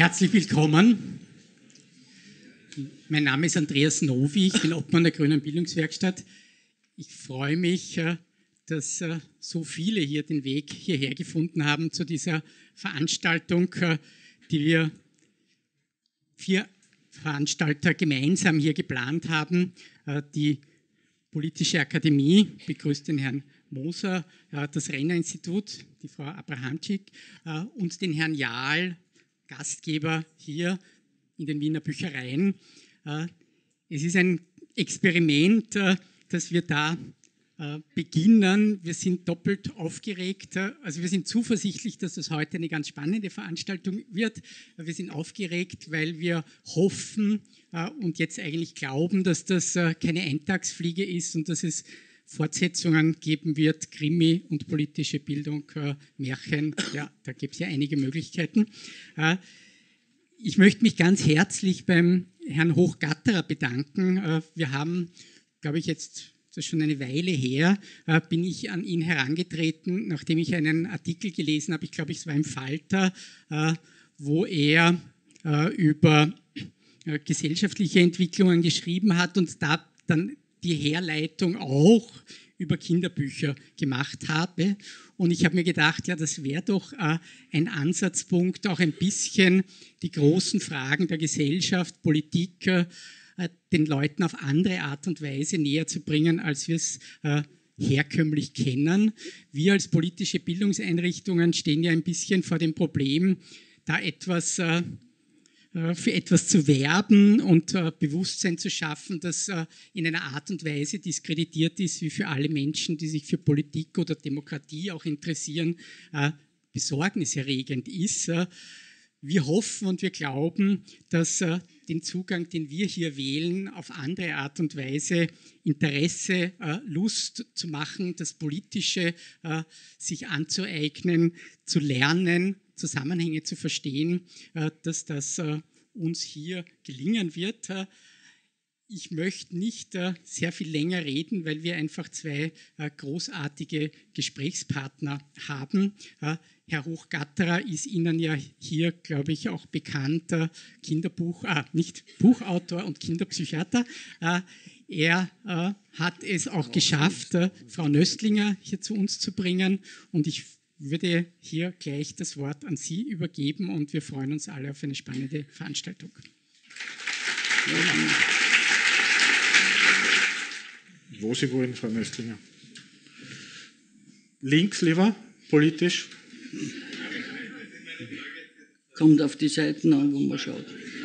Herzlich willkommen. Mein Name ist Andreas Novi, ich bin Obmann der Grünen Bildungswerkstatt. Ich freue mich, dass so viele hier den Weg hierher gefunden haben zu dieser Veranstaltung, die wir 4 Veranstalter gemeinsam hier geplant haben. Die Politische Akademie begrüßt den Herrn Moser, das Renner-Institut, die Frau Abrahamczyk und den Herrn Jahl, Gastgeber hier in den Wiener Büchereien. Es ist ein Experiment, das wir da beginnen. Wir sind doppelt aufgeregt. Also wir sind zuversichtlich, dass das heute eine ganz spannende Veranstaltung wird. Wir sind aufgeregt, weil wir hoffen und jetzt eigentlich glauben, dass das keine Eintagsfliege ist und dass es Fortsetzungen geben wird, Krimi und politische Bildung, Märchen. Ja, da gibt es ja einige Möglichkeiten. Ich möchte mich ganz herzlich beim Herrn Hochgatterer bedanken. Wir haben, glaube ich, jetzt, das ist schon eine Weile her, bin ich an ihn herangetreten, nachdem ich einen Artikel gelesen habe, ich glaube, es war im Falter, wo er über gesellschaftliche Entwicklungen geschrieben hat und da dann die Herleitung auch über Kinderbücher gemacht habe. Und ich habe mir gedacht, ja, das wäre doch ein Ansatzpunkt, auch ein bisschen die großen Fragen der Gesellschaft, Politik, den Leuten auf andere Art und Weise näher zu bringen, als wir es herkömmlich kennen. Wir als politische Bildungseinrichtungen stehen ja ein bisschen vor dem Problem, da für etwas zu werben und Bewusstsein zu schaffen, das in einer Art und Weise diskreditiert ist, wie für alle Menschen, die sich für Politik oder Demokratie auch interessieren, besorgniserregend ist. Wir hoffen und wir glauben, dass den Zugang, den wir hier wählen, auf andere Art und Weise Interesse, Lust zu machen, das Politische sich anzueignen, zu lernen, Zusammenhänge zu verstehen, dass das uns hier gelingen wird. Ich möchte nicht sehr viel länger reden, weil wir einfach 2 großartige Gesprächspartner haben. Herr Hochgatterer ist Ihnen ja hier, glaube ich, auch bekannt, nicht Buchautor und Kinderpsychiater. Er hat es auch geschafft, Frau Nöstlinger hier zu uns zu bringen und ich würde hier gleich das Wort an Sie übergeben und wir freuen uns alle auf eine spannende Veranstaltung. Wo Sie wollen, Frau Nöstlinger. Links lieber, politisch. Kommt auf die Seiten an, wo man schaut.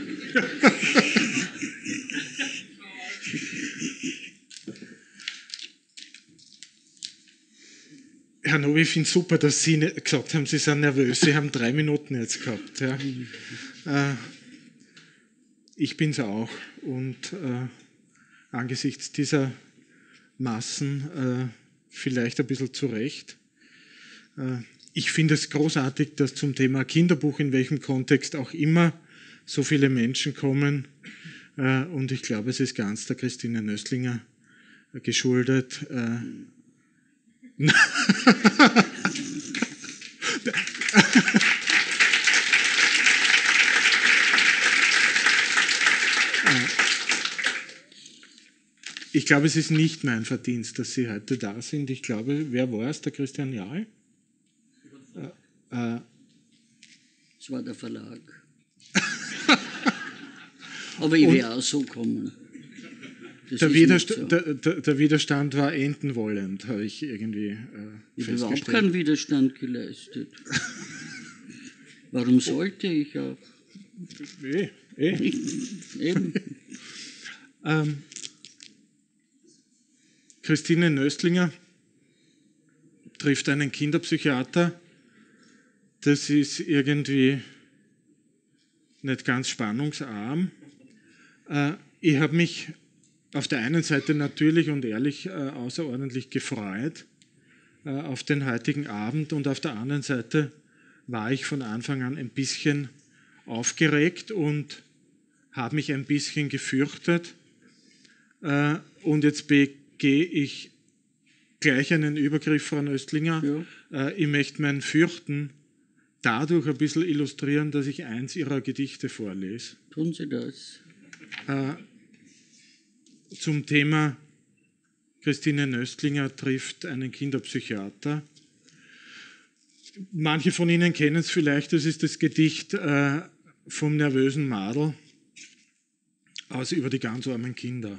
Herr Novi, ich finde es super, dass Sie gesagt haben, Sie sind nervös. Sie haben 3 Minuten jetzt gehabt. Ja. Ich bin es auch. Und angesichts dieser Massen vielleicht ein bisschen zu Recht. Ich finde es großartig, dass zum Thema Kinderbuch, in welchem Kontext auch immer, so viele Menschen kommen. Und ich glaube, es ist ganz der Christine Nöstlinger geschuldet. Ich glaube, es ist nicht mein Verdienst, dass Sie heute da sind. Ich glaube, wer war es? Der Christian Jahl? Es war der Verlag. Aber ich wäre auch so gekommen. Der Widerstand war enden wollend, habe ich irgendwie ich habe überhaupt keinen Widerstand geleistet. Warum sollte ich auch? Eben. Christine Nöstlinger trifft einen Kinderpsychiater. Das ist irgendwie nicht ganz spannungsarm. Ich habe mich auf der einen Seite natürlich und ehrlich außerordentlich gefreut auf den heutigen Abend und auf der anderen Seite war ich von Anfang an ein bisschen aufgeregt und habe mich ein bisschen gefürchtet. Und jetzt begehe ich gleich einen Übergriff, Frau Nöstlinger. Ja. Ich möchte mein Fürchten dadurch ein bisschen illustrieren, dass ich eins ihrer Gedichte vorlese. Tun Sie das. Zum Thema Christine Nöstlinger trifft einen Kinderpsychiater. Manche von Ihnen kennen es vielleicht, das ist das Gedicht vom nervösen Madel aus Über die ganz armen Kinder.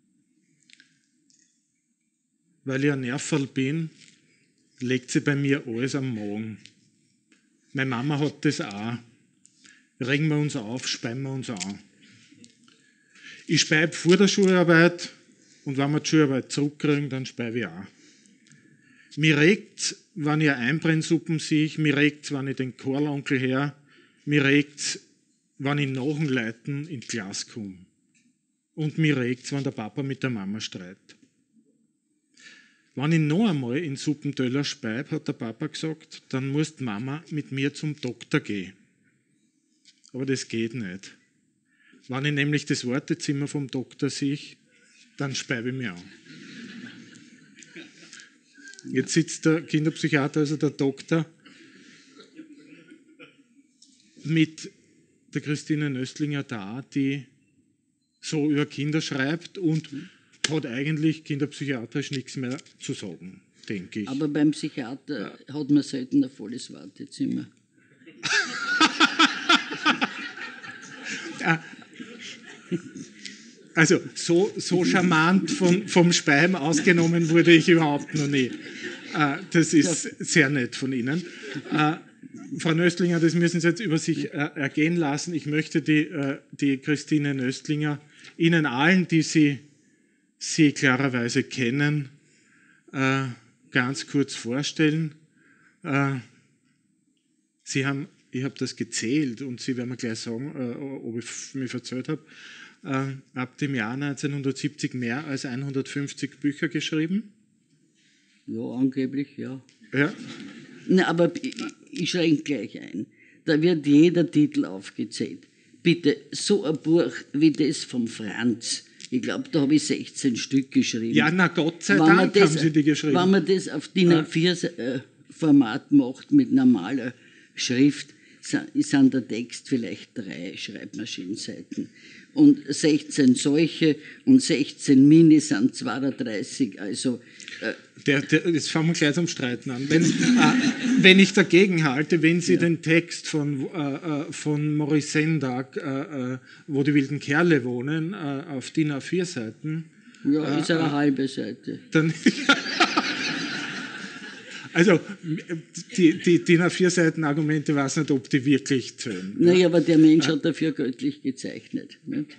Weil ich ein Nerverl bin, legt sie bei mir alles am Magen. Meine Mama hat das auch. Regen wir uns auf, speien wir uns an. Ich speibe vor der Schularbeit und wenn wir die Schularbeit zurückkriegen, dann speibe ich auch. Mir regt's, wenn ich eine Einbrennsuppen sehe, mir regt's, wenn ich den Karl-Onkel her, mir regt's, wenn ich nach dem Leiten in die Klasse komme. Und mir regt's, wenn der Papa mit der Mama streitet. Wenn ich noch einmal in Suppentöller speibe, hat der Papa gesagt, dann muss die Mama mit mir zum Doktor gehen. Aber das geht nicht. Wenn ich nämlich das Wartezimmer vom Doktor sehe, dann speibe ich mich an. Jetzt sitzt der Kinderpsychiater, also der Doktor, mit der Christine Nöstlinger da, die so über Kinder schreibt und hat eigentlich kinderpsychiatrisch nichts mehr zu sagen, denke ich. Aber beim Psychiater hat man selten ein volles Wartezimmer. Also so charmant vom Speiben ausgenommen wurde ich überhaupt noch nie. Das ist sehr nett von Ihnen. Frau Nöstlinger, das müssen Sie jetzt über sich ergehen lassen. Ich möchte die Christine Nöstlinger Ihnen allen, die Sie klarerweise kennen, ganz kurz vorstellen. Ich habe das gezählt und Sie werden mir gleich sagen, ob ich mich verzählt habe. Ab dem Jahr 1970 mehr als 150 Bücher geschrieben. Ja, angeblich, ja. Ja. Na, aber ich schränke gleich ein. Da wird jeder Titel aufgezählt. Bitte, so ein Buch wie das vom Franz, ich glaube, da habe ich 16 Stück geschrieben. Ja, na Gott sei Dank haben Sie die geschrieben. Wenn man das auf DIN A4-Format macht mit normaler Schrift, sind der Text vielleicht 3 Schreibmaschinenseiten. Und 16 solche und 16 Mini sind 32, also... Jetzt fangen wir gleich zum Streiten an. Wenn ich dagegen halte, wenn Sie den Text von Maurice Sendak, wo die wilden Kerle wohnen, auf DIN A4 Seiten... Ja, ist eine halbe Seite. Dann... Also, die DIN A4 Seiten Argumente, weiß nicht, ob die wirklich zählen. Naja, aber der Mensch hat dafür göttlich gezeichnet. Nicht?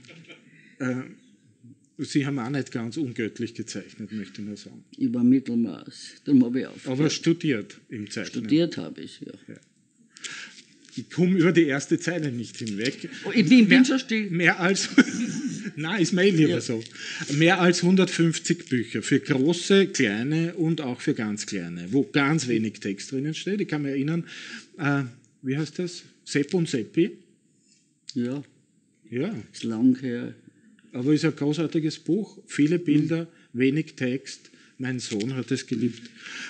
Sie haben auch nicht ganz ungöttlich gezeichnet, möchte ich nur sagen. Über Mittelmaß. Darum habe ich aufgehört. Aber studiert im Zeichnen. Studiert habe ich, ja. Ich komme über die erste Zeile nicht hinweg. Oh, ich bin schon still. Mehr als... Nein, ist mir lieber so. Mehr als 150 Bücher für große, kleine und auch für ganz kleine, wo ganz wenig Text drinnen steht. Ich kann mich erinnern, wie heißt das? Sepp und Seppi? Ja. Ja. Ist lang her. Aber ist ein großartiges Buch. Viele Bilder, wenig Text. Mein Sohn hat es geliebt.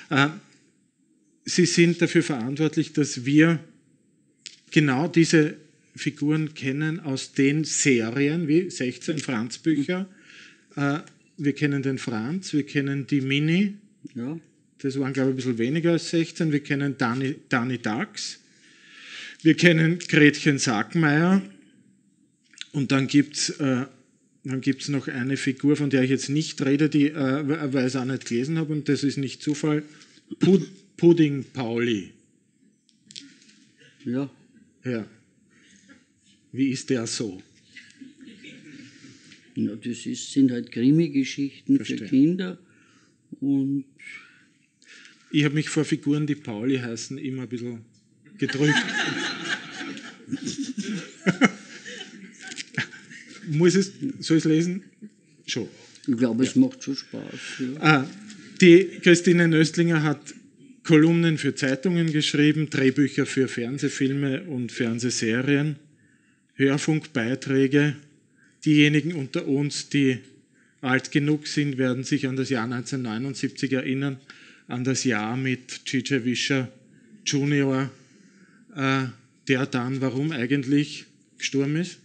Sie sind dafür verantwortlich, dass wir genau diese Figuren kennen aus den Serien, wie 16 Franz-Bücher. Wir kennen den Franz, wir kennen die Mini, Ja. das waren, glaube ich, ein bisschen weniger als 16. Wir kennen Dani Dax, wir kennen Gretchen Sackmeier und dann gibt's noch eine Figur, von der ich jetzt nicht rede, weil ich es auch nicht gelesen habe und das ist nicht Zufall, Pudding Pauli. Ja. Ja. Wie ist der so? Ja, das sind halt Krimi-Geschichten für Kinder. Und Ich habe mich vor Figuren, die Pauli heißen, immer ein bisschen gedrückt. Soll ich es lesen? Schon. ich glaube, es macht schon Spaß. Ja. Die Christine Nöstlinger hat Kolumnen für Zeitungen geschrieben, Drehbücher für Fernsehfilme und Fernsehserien, Hörfunkbeiträge. Diejenigen unter uns, die alt genug sind, werden sich an das Jahr 1979 erinnern, an das Jahr mit G.J. Wischer Jr., der dann warum eigentlich gestorben ist?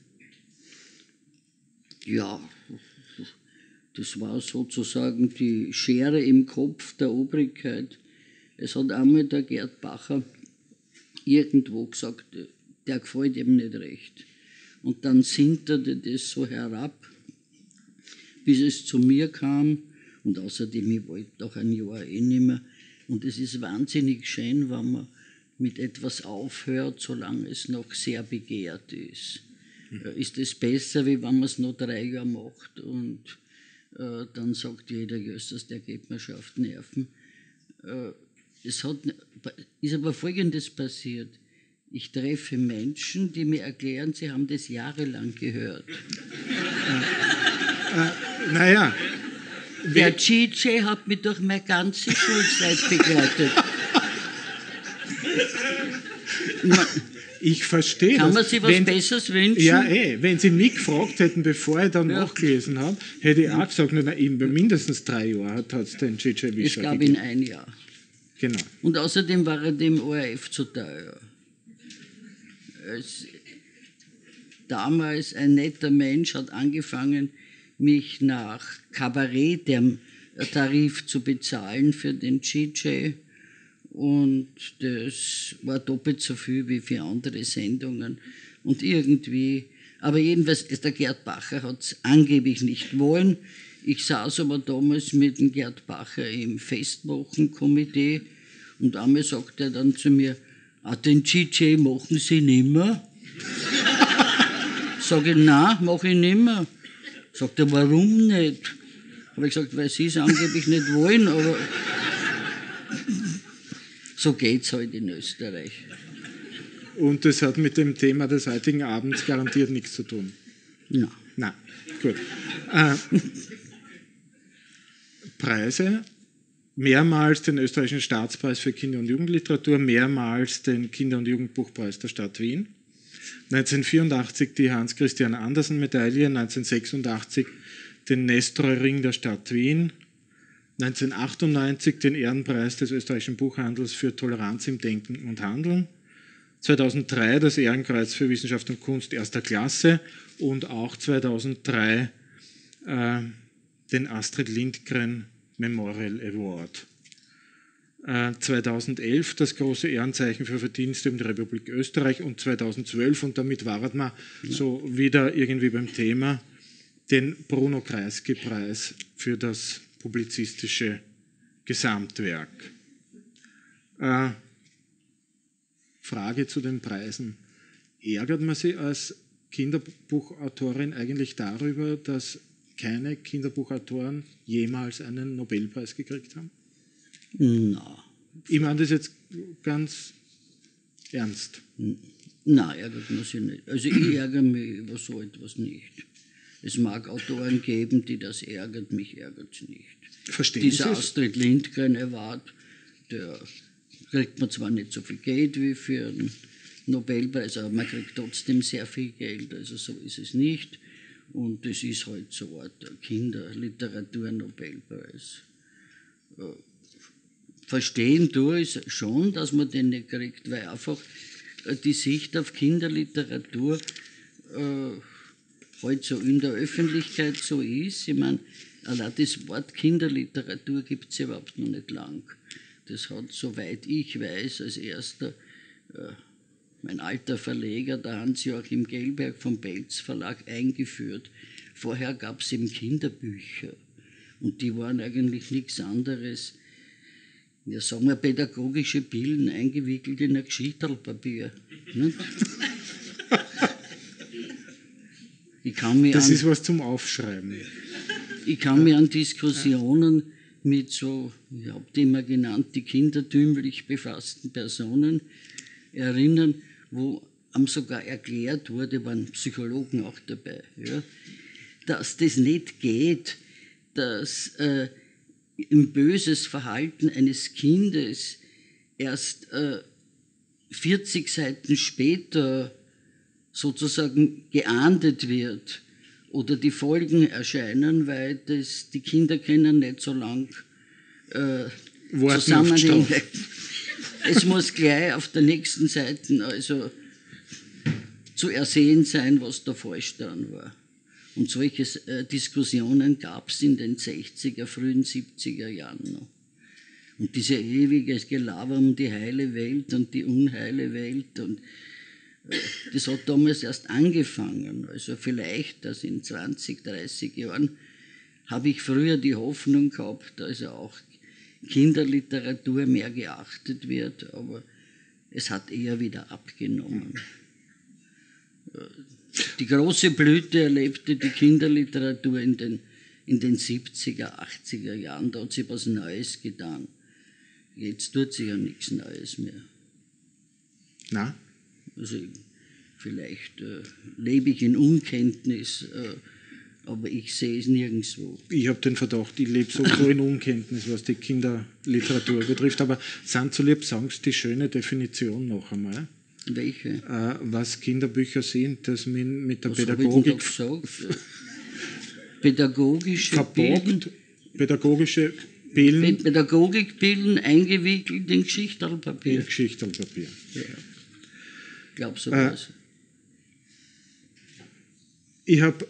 Ja, das war sozusagen die Schere im Kopf der Obrigkeit. Es hat einmal der Gerd Bacher irgendwo gesagt, der gefällt ihm nicht recht. Und dann sinterte das so herab, bis es zu mir kam. Und außerdem, ich wollte nach einem Jahr nicht mehr. Und es ist wahnsinnig schön, wenn man mit etwas aufhört, solange es noch sehr begehrt ist. Ist es besser, wie wenn man es noch 3 Jahre macht und dann sagt jeder, Jösses, der geht mir schon auf die Nerven. Ist aber Folgendes passiert. Ich treffe Menschen, die mir erklären, sie haben das jahrelang gehört. Naja. Der GJ hat mich durch meine ganze Schulzeit begleitet. Ich verstehe das. Kann man sich was Besseres wünschen? Ja, wenn Sie mich gefragt hätten, bevor ich dann nachgelesen habe, hätte ich auch gesagt, na, eben bei mindestens 3 Jahren hat es den GJ Wischer Ich glaube in 1 Jahr. Genau. Und außerdem war er dem ORF zu teuer. Damals ein netter Mensch hat angefangen, mich nach Kabarett-Tarif zu bezahlen für den GJ. Und das war doppelt so viel wie für andere Sendungen. Und irgendwie, aber jedenfalls, der Gerd Bacher hat es angeblich nicht wollen. Ich saß aber damals mit dem Gerd Bacher im Festwochenkomitee und einmal sagt er dann zu mir, den GJ machen Sie nimmer? Sage ich, nein, mache ich nimmer. Sagt er, warum nicht? Habe ich gesagt, weil Sie es angeblich nicht wollen, aber so geht es halt in Österreich. Und das hat mit dem Thema des heutigen Abends garantiert nichts zu tun? Nein. Nein, gut. Preise, mehrmals den österreichischen Staatspreis für Kinder- und Jugendliteratur, mehrmals den Kinder- und Jugendbuchpreis der Stadt Wien. 1984 die Hans-Christian Andersen-Medaille, 1986 den Nestroy-Ring der Stadt Wien, 1998 den Ehrenpreis des österreichischen Buchhandels für Toleranz im Denken und Handeln, 2003 das Ehrenkreuz für Wissenschaft und Kunst erster Klasse und auch 2003 den Astrid Lindgren Memorial Award. 2011 das große Ehrenzeichen für Verdienste um die Republik Österreich und 2012, und damit waren wir so wieder irgendwie beim Thema, den Bruno Kreisky-Preis für das publizistische Gesamtwerk. Frage zu den Preisen. Ärgert man sich als Kinderbuchautorin eigentlich darüber, dass keine Kinderbuchautoren jemals einen Nobelpreis gekriegt haben? Na. Ich meine das jetzt ganz ernst. Nein, ärgert man sich nicht. Also ich ärgere mich über so etwas nicht. Es mag Autoren geben, die das ärgert, mich ärgert es nicht. Verstehen Sie Dieser es? Astrid Lindgren Award, der kriegt man zwar nicht so viel Geld wie für einen Nobelpreis, aber man kriegt trotzdem sehr viel Geld, also so ist es nicht. Und das ist halt so der Kinderliteratur-Nobelpreis. Verstehen tue ich schon, dass man den nicht kriegt, weil einfach die Sicht auf Kinderliteratur halt so in der Öffentlichkeit so ist. Ich meine, allein das Wort Kinderliteratur gibt es überhaupt noch nicht lang. Das hat, soweit ich weiß, als erster mein alter Verleger, der Hans-Joachim Gelberg vom Belz Verlag, eingeführt. Vorher gab es eben Kinderbücher und die waren eigentlich nichts anderes. Ja, sagen wir, pädagogische Pillen eingewickelt in ein Geschichtepapier. Das ist was zum Aufschreiben. Ich kann mich an Diskussionen mit so, ich habe die immer genannt, die kindertümlich befassten Personen erinnern, wo einem sogar erklärt wurde, waren Psychologen auch dabei, ja, dass das nicht geht, dass ein böses Verhalten eines Kindes erst 40 Seiten später sozusagen geahndet wird oder die Folgen erscheinen, weil die Kinder können nicht so lang zusammenhängen. es muss gleich auf der nächsten Seite also zu ersehen sein, was da falsch dran war. Und solche Diskussionen gab es in den 60er, frühen 70er Jahren noch. Und diese ewige Gelaber um die heile Welt und die unheile Welt, und das hat damals erst angefangen. Also vielleicht, dass in 20, 30 Jahren habe ich früher die Hoffnung gehabt, dass auch Kinderliteratur mehr geachtet wird, aber es hat eher wieder abgenommen. Die große Blüte erlebte die Kinderliteratur in den 70er, 80er Jahren. Da hat sich was Neues getan. Jetzt tut sich ja nichts Neues mehr. Na? Also vielleicht lebe ich in Unkenntnis, aber ich sehe es nirgendwo. Ich habe den Verdacht, ich lebe so in Unkenntnis, was die Kinderliteratur betrifft. Aber sind so lieb, sagen Sie die schöne Definition noch einmal. Welche? Was Kinderbücher sind, das mit der Was Pädagogik pädagogische verbockt, pädagogische Bilden. Pädagogik bilden, eingewickelt in Geschichterlpapier. In Geschichterlpapier. Ja. Ich glaube sowas. Ich habe,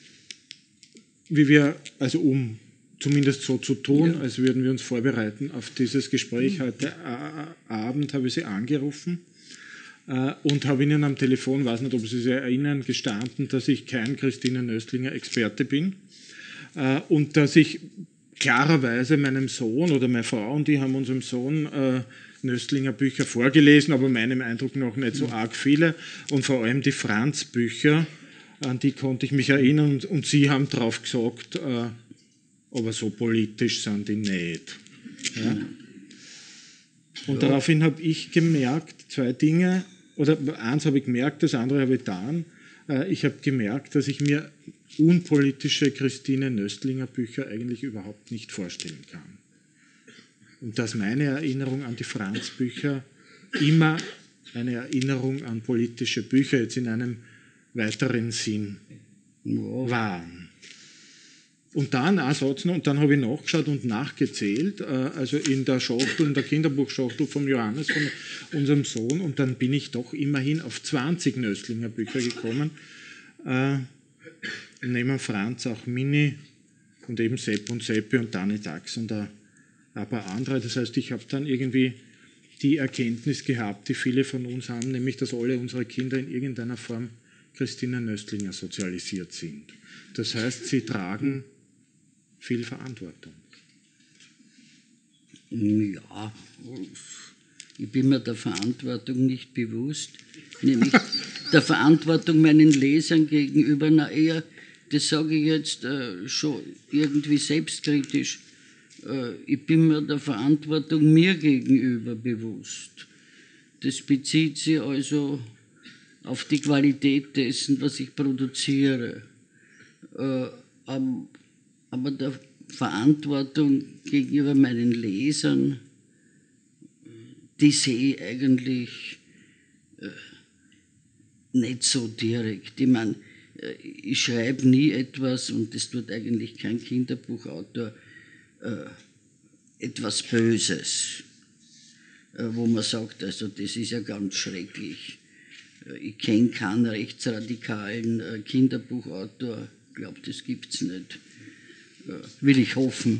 um zumindest so zu tun, ja, als würden wir uns vorbereiten auf dieses Gespräch heute Abend, habe ich Sie angerufen und habe Ihnen am Telefon, weiß nicht, ob Sie sich erinnern, gestanden, dass ich kein Christine Nöstlinger Experte bin und dass ich klarerweise meinem Sohn oder meine Frau und die haben unserem Sohn Nöstlinger Bücher vorgelesen, aber meinem Eindruck nach nicht so arg viele, und vor allem die Franz-Bücher, an die konnte ich mich erinnern, und Sie haben drauf gesagt, aber so politisch sind die nicht. Ja? Und daraufhin habe ich gemerkt, zwei Dinge, oder eins habe ich gemerkt, das andere habe ich getan. Ich habe gemerkt, dass ich mir unpolitische Christine Nöstlinger Bücher eigentlich überhaupt nicht vorstellen kann. Und dass meine Erinnerung an die Franz-Bücher immer eine Erinnerung an politische Bücher jetzt in einem weiteren Sinn waren. Und dann ein Satz noch, und dann habe ich nachgeschaut und nachgezählt, also in der Schachtel, in der Kinderbuchschachtel vom Johannes, von unserem Sohn, und dann bin ich doch immerhin auf 20 Nöstlinger Bücher gekommen. Neben Franz auch Mini und eben Sepp und Seppi und Dani Dax und ein paar andere. Das heißt, ich habe dann irgendwie die Erkenntnis gehabt, die viele von uns haben, nämlich, dass alle unsere Kinder in irgendeiner Form Christine Nöstlinger sozialisiert sind. Das heißt, sie tragen viel Verantwortung. Ja, ich bin mir der Verantwortung nicht bewusst, nämlich der Verantwortung meinen Lesern gegenüber, na eher, das sage ich jetzt schon irgendwie selbstkritisch, ich bin mir der Verantwortung mir gegenüber bewusst. Das bezieht sich also auf die Qualität dessen, was ich produziere. Aber der Verantwortung gegenüber meinen Lesern, die sehe ich eigentlich nicht so direkt. Ich meine, ich schreibe nie etwas, und das tut eigentlich kein Kinderbuchautor, etwas Böses, wo man sagt, also das ist ja ganz schrecklich. Ich kenne keinen rechtsradikalen Kinderbuchautor, ich glaube, das gibt es nicht. Will ich hoffen.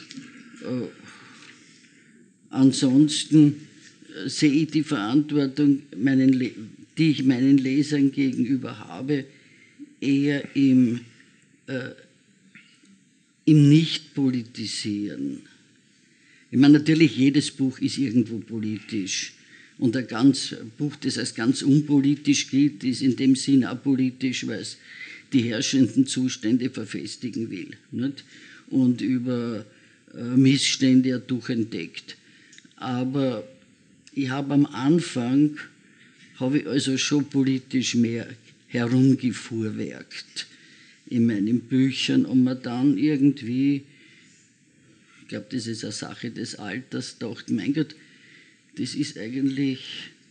Ansonsten sehe ich die Verantwortung, die ich meinen Lesern gegenüber habe, eher im Nicht-Politisieren. Ich meine, natürlich, jedes Buch ist irgendwo politisch. Und ein Buch, das als ganz unpolitisch gilt, ist in dem Sinn apolitisch, weil es die herrschenden Zustände verfestigen will, nicht? Und über Missstände durchentdeckt. Aber ich habe am Anfang, also schon politisch mehr herumgefuhrwerkt in meinen Büchern, und man dann irgendwie, ich glaube, das ist eine Sache des Alters, dachte, mein Gott, das ist eigentlich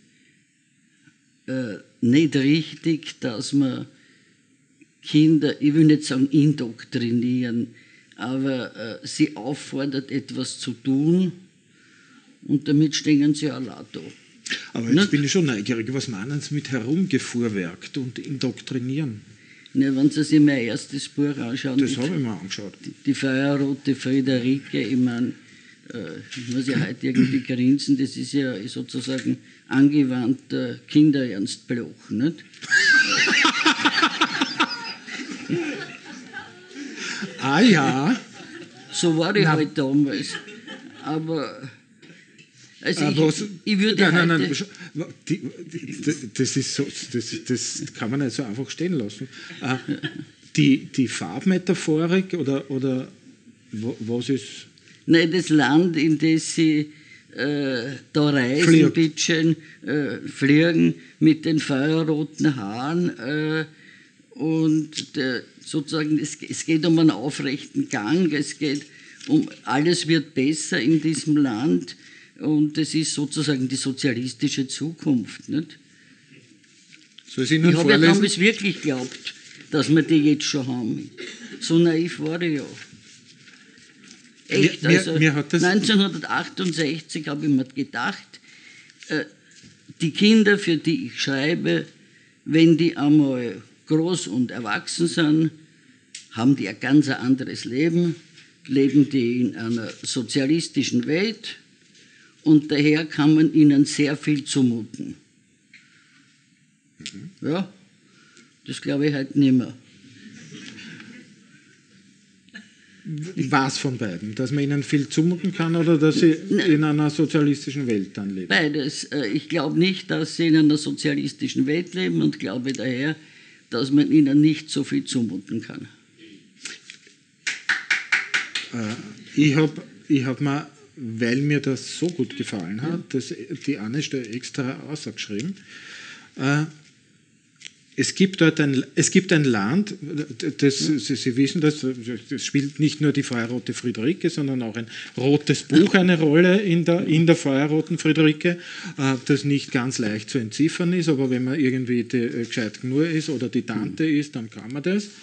nicht richtig, dass man Kinder, ich will nicht sagen indoktrinieren, aber sie auffordert, etwas zu tun, Und damit stehen sie allein da. Aber jetzt bin ich schon neugierig. Was meinen Sie mit herumgefuhrwerkt und indoktrinieren? Ne, wenn Sie sich mein erstes Buch anschauen, Das habe ich mir angeschaut. die feuerrote Friederike, ich meine, ich muss ja heute irgendwie grinsen, das ist ja sozusagen angewandter Kinderernst Bloch, nicht? Ah ja. So war ich halt damals. Aber also ich würde nein, heute... das ist so, das kann man nicht so einfach stehen lassen. Die Farbmetaphorik oder was ist... Nein, das Land, in das sie da reisen, bitteschön, fliegen mit den feuerroten Haaren und sozusagen, es geht um einen aufrechten Gang, es geht um, alles wird besser in diesem Land und das ist sozusagen die sozialistische Zukunft. Nicht? Soll ich Ihnen Ich habe ja vorlesen? damals wirklich geglaubt, dass wir die jetzt schon haben. So naiv war ich ja. Echt, also mir hat das 1968 habe ich mir gedacht, die Kinder, für die ich schreibe, wenn die einmal groß und erwachsen sind, haben die ein ganz anderes Leben, leben die in einer sozialistischen Welt und daher kann man ihnen sehr viel zumuten. Ja, das glaube ich halt nicht mehr. Was von beiden? Dass man ihnen viel zumuten kann oder dass sie in einer sozialistischen Welt dann leben? Beides. Ich glaube nicht, dass sie in einer sozialistischen Welt leben und glaube daher, dass man ihnen nicht so viel zumuten kann. Ich hab mir, weil mir das so gut gefallen hat, die Anne extra ausgeschrieben, es gibt ein Land, Sie wissen das spielt nicht nur die feuerrote Friederike, sondern auch ein rotes Buch eine Rolle in der feuerroten Friederike, das nicht ganz leicht zu entziffern ist, aber wenn man irgendwie gescheit genug ist oder die Tante ist, dann kann man das.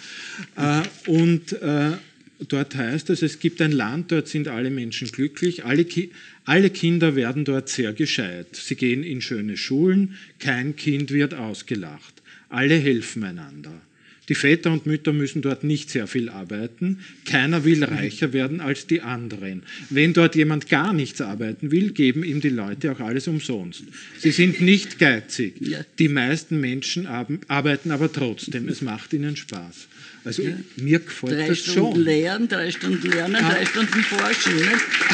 Dort heißt es gibt ein Land, dort sind alle Menschen glücklich, alle Kinder werden dort sehr gescheit. Sie gehen in schöne Schulen, kein Kind wird ausgelacht. Alle helfen einander. Die Väter und Mütter müssen dort nicht sehr viel arbeiten. Keiner will reicher werden als die anderen. Wenn dort jemand gar nichts arbeiten will, geben ihm die Leute auch alles umsonst. Sie sind nicht geizig. Die meisten Menschen arbeiten aber trotzdem. Es macht ihnen Spaß. Also mir gefällt das schon. 3 Stunden lernen, 3 Stunden forschen. Ne?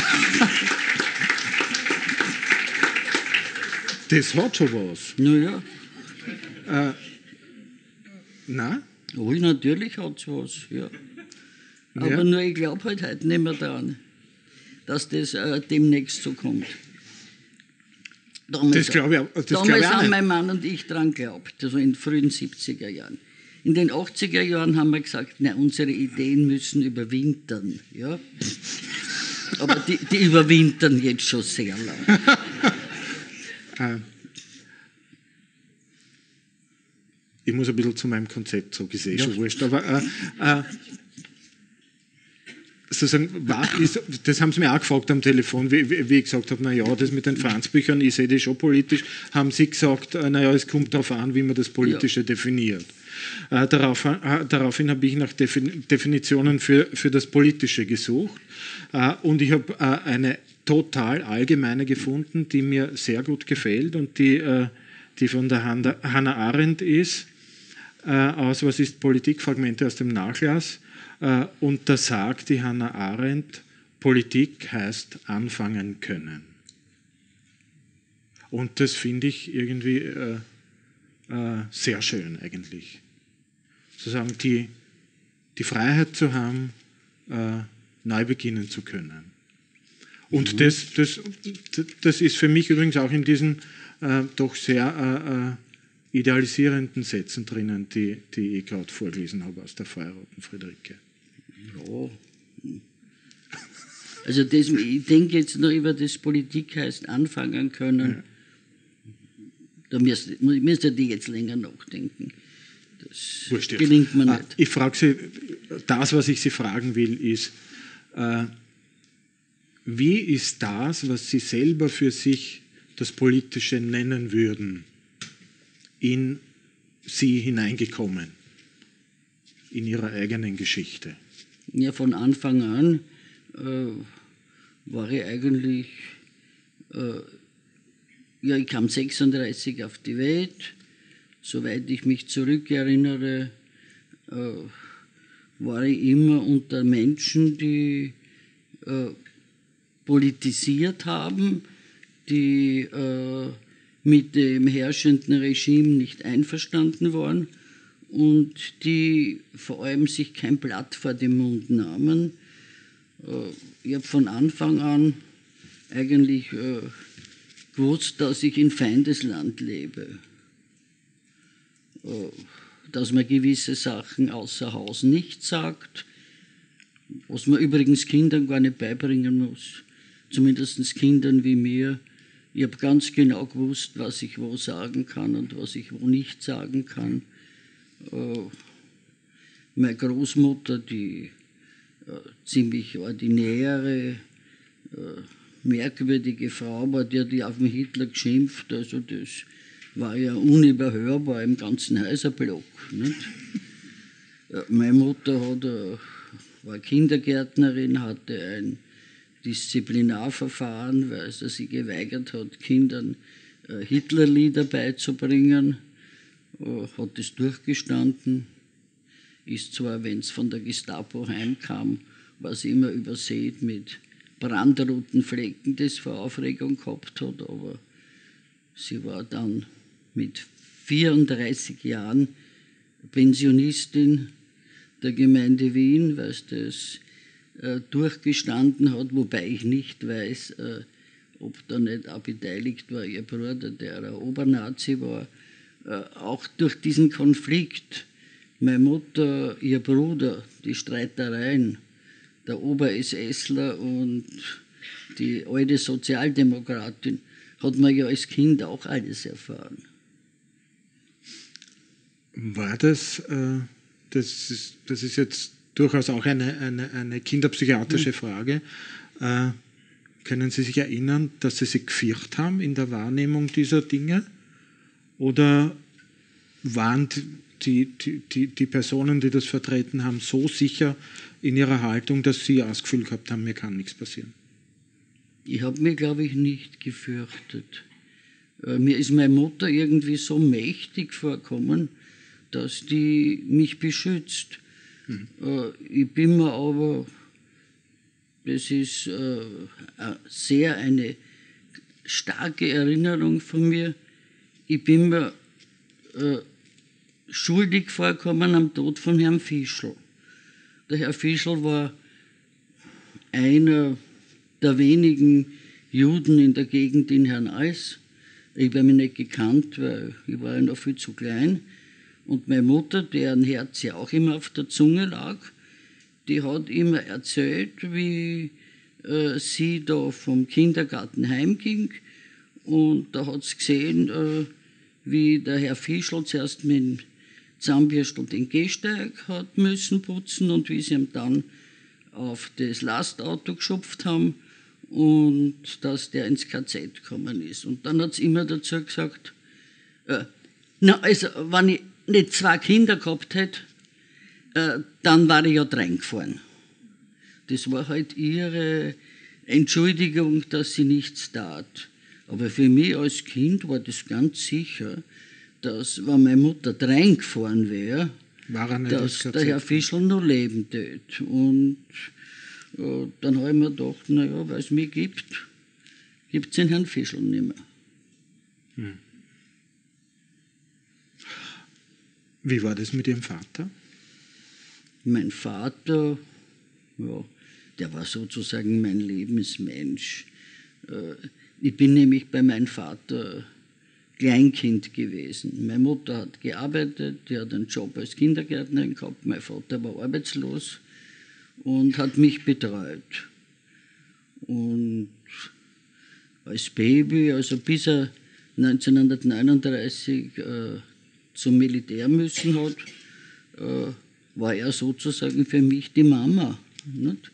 Das hat schon was. Naja. Na? Oh, natürlich hat es was, ja. Aber Ja. nur ich glaube halt heute nicht mehr daran, dass das demnächst so kommt. Das glaube ich auch Damals haben nicht. mein Mann und ich daran geglaubt, also in den frühen 70er Jahren. In den 80er Jahren haben wir gesagt, na, unsere Ideen müssen überwintern. Ja? Aber die überwintern jetzt schon sehr lang. Ich muss ein bisschen zu meinem Konzept zurück, ist schon wurscht. Aber sozusagen, das haben sie mir auch gefragt am Telefon, wie ich gesagt habe, naja, das mit den Franz-Büchern, ich sehe das schon politisch, haben sie gesagt, naja, es kommt darauf an, wie man das Politische definiert. Daraufhin habe ich nach Definitionen für das Politische gesucht und ich habe eine total allgemeine gefunden, die mir sehr gut gefällt und die von der Hannah Arendt ist, aus Was ist Politik? Fragmente aus dem Nachlass. Und da sagt die Hannah Arendt, Politik heißt anfangen können. Und das finde ich irgendwie sehr schön eigentlich. Sozusagen die Freiheit zu haben, neu beginnen zu können. Und das ist für mich übrigens auch in diesen doch sehr idealisierenden Sätzen drinnen, die ich gerade vorgelesen habe aus der feuerroten Friederike. Ja. Also ich denke jetzt noch über das Politik heißt anfangen können. Da müsst ihr die jetzt länger nachdenken. Das Wurscht. gelingt mir nicht. Ich frage Sie, das, was ich Sie fragen will, ist, wie ist das, was Sie selber für sich das Politische nennen würden, in Sie hineingekommen, in Ihrer eigenen Geschichte? Ja, von Anfang an war ich eigentlich, ich kam 36 auf die Welt, soweit ich mich zurückerinnere, war ich immer unter Menschen, die politisiert haben, die mit dem herrschenden Regime nicht einverstanden waren und die vor allem sich kein Blatt vor den Mund nahmen. Ich habe von Anfang an eigentlich gewusst, dass ich in Feindesland lebe. Dass man gewisse Sachen außer Haus nicht sagt, was man übrigens Kindern gar nicht beibringen muss, zumindest Kindern wie mir. Ich habe ganz genau gewusst, was ich wo sagen kann und was ich wo nicht sagen kann. Meine Großmutter, die ziemlich ordinäre, merkwürdige Frau war, die auf den Hitler geschimpft, also das war ja unüberhörbar im ganzen Häuserblock. Nicht? Meine Mutter war Kindergärtnerin, hatte ein Disziplinarverfahren, weil sie sich geweigert hat, Kindern Hitlerlieder beizubringen, hat es durchgestanden, ist zwar, wenn es von der Gestapo heimkam, war sie immer übersät mit brandroten Flecken, das vor Aufregung gehabt hat, aber sie war dann mit 34 Jahren Pensionistin der Gemeinde Wien, weil sie das durchgestanden hat, wobei ich nicht weiß, ob da nicht auch beteiligt war ihr Bruder, der ein Obernazi war. Auch durch diesen Konflikt, meine Mutter, ihr Bruder, die Streitereien, der Ober-SSler und die alte Sozialdemokratin, hat man ja als Kind auch alles erfahren. War das ist jetzt durchaus auch eine kinderpsychiatrische Frage. Können Sie sich erinnern, dass Sie sich gefircht haben in der Wahrnehmung dieser Dinge? Oder waren die Personen, die das vertreten haben, so sicher in ihrer Haltung, dass Sie auch das Gefühl gehabt haben, mir kann nichts passieren? Ich habe mich, glaube ich, nicht gefürchtet. Mir ist meine Mutter irgendwie so mächtig vorgekommen, dass die mich beschützt. Ich bin mir aber, das ist sehr eine starke Erinnerung von mir, ich bin mir schuldig vorgekommen am Tod von Herrn Fischl. Der Herr Fischl war einer der wenigen Juden in der Gegend in Hernals. Ich habe mich nicht gekannt, weil ich war ja noch viel zu klein. Und meine Mutter, deren Herz ja auch immer auf der Zunge lag, die hat immer erzählt, wie sie da vom Kindergarten heimging. Und da hat sie gesehen, wie der Herr Fischl zuerst mit dem Zahnbürstel den Gehsteig hat müssen putzen und wie sie ihm dann auf das Lastauto geschupft haben und dass der ins KZ gekommen ist. Und dann hat sie immer dazu gesagt, also wenn ich nicht 2 Kinder gehabt hätte, dann war ich ja reingefahren. Das war halt ihre Entschuldigung, dass sie nichts tat. Aber für mich als Kind war das ganz sicher, dass, wenn meine Mutter reingefahren wäre, dass der Herr Fischl noch leben tät. Und dann habe ich mir gedacht, naja, weil es mich gibt es den Herrn Fischl nicht mehr. Wie war das mit Ihrem Vater? Mein Vater, ja, der war sozusagen mein Lebensmensch. Ich bin nämlich bei meinem Vater Kleinkind gewesen. Meine Mutter hat gearbeitet, die hat einen Job als Kindergärtnerin gehabt, mein Vater war arbeitslos und hat mich betreut. Und als Baby, also bis er 1939 zum Militär müssen hat, war er sozusagen für mich die Mama. Nicht?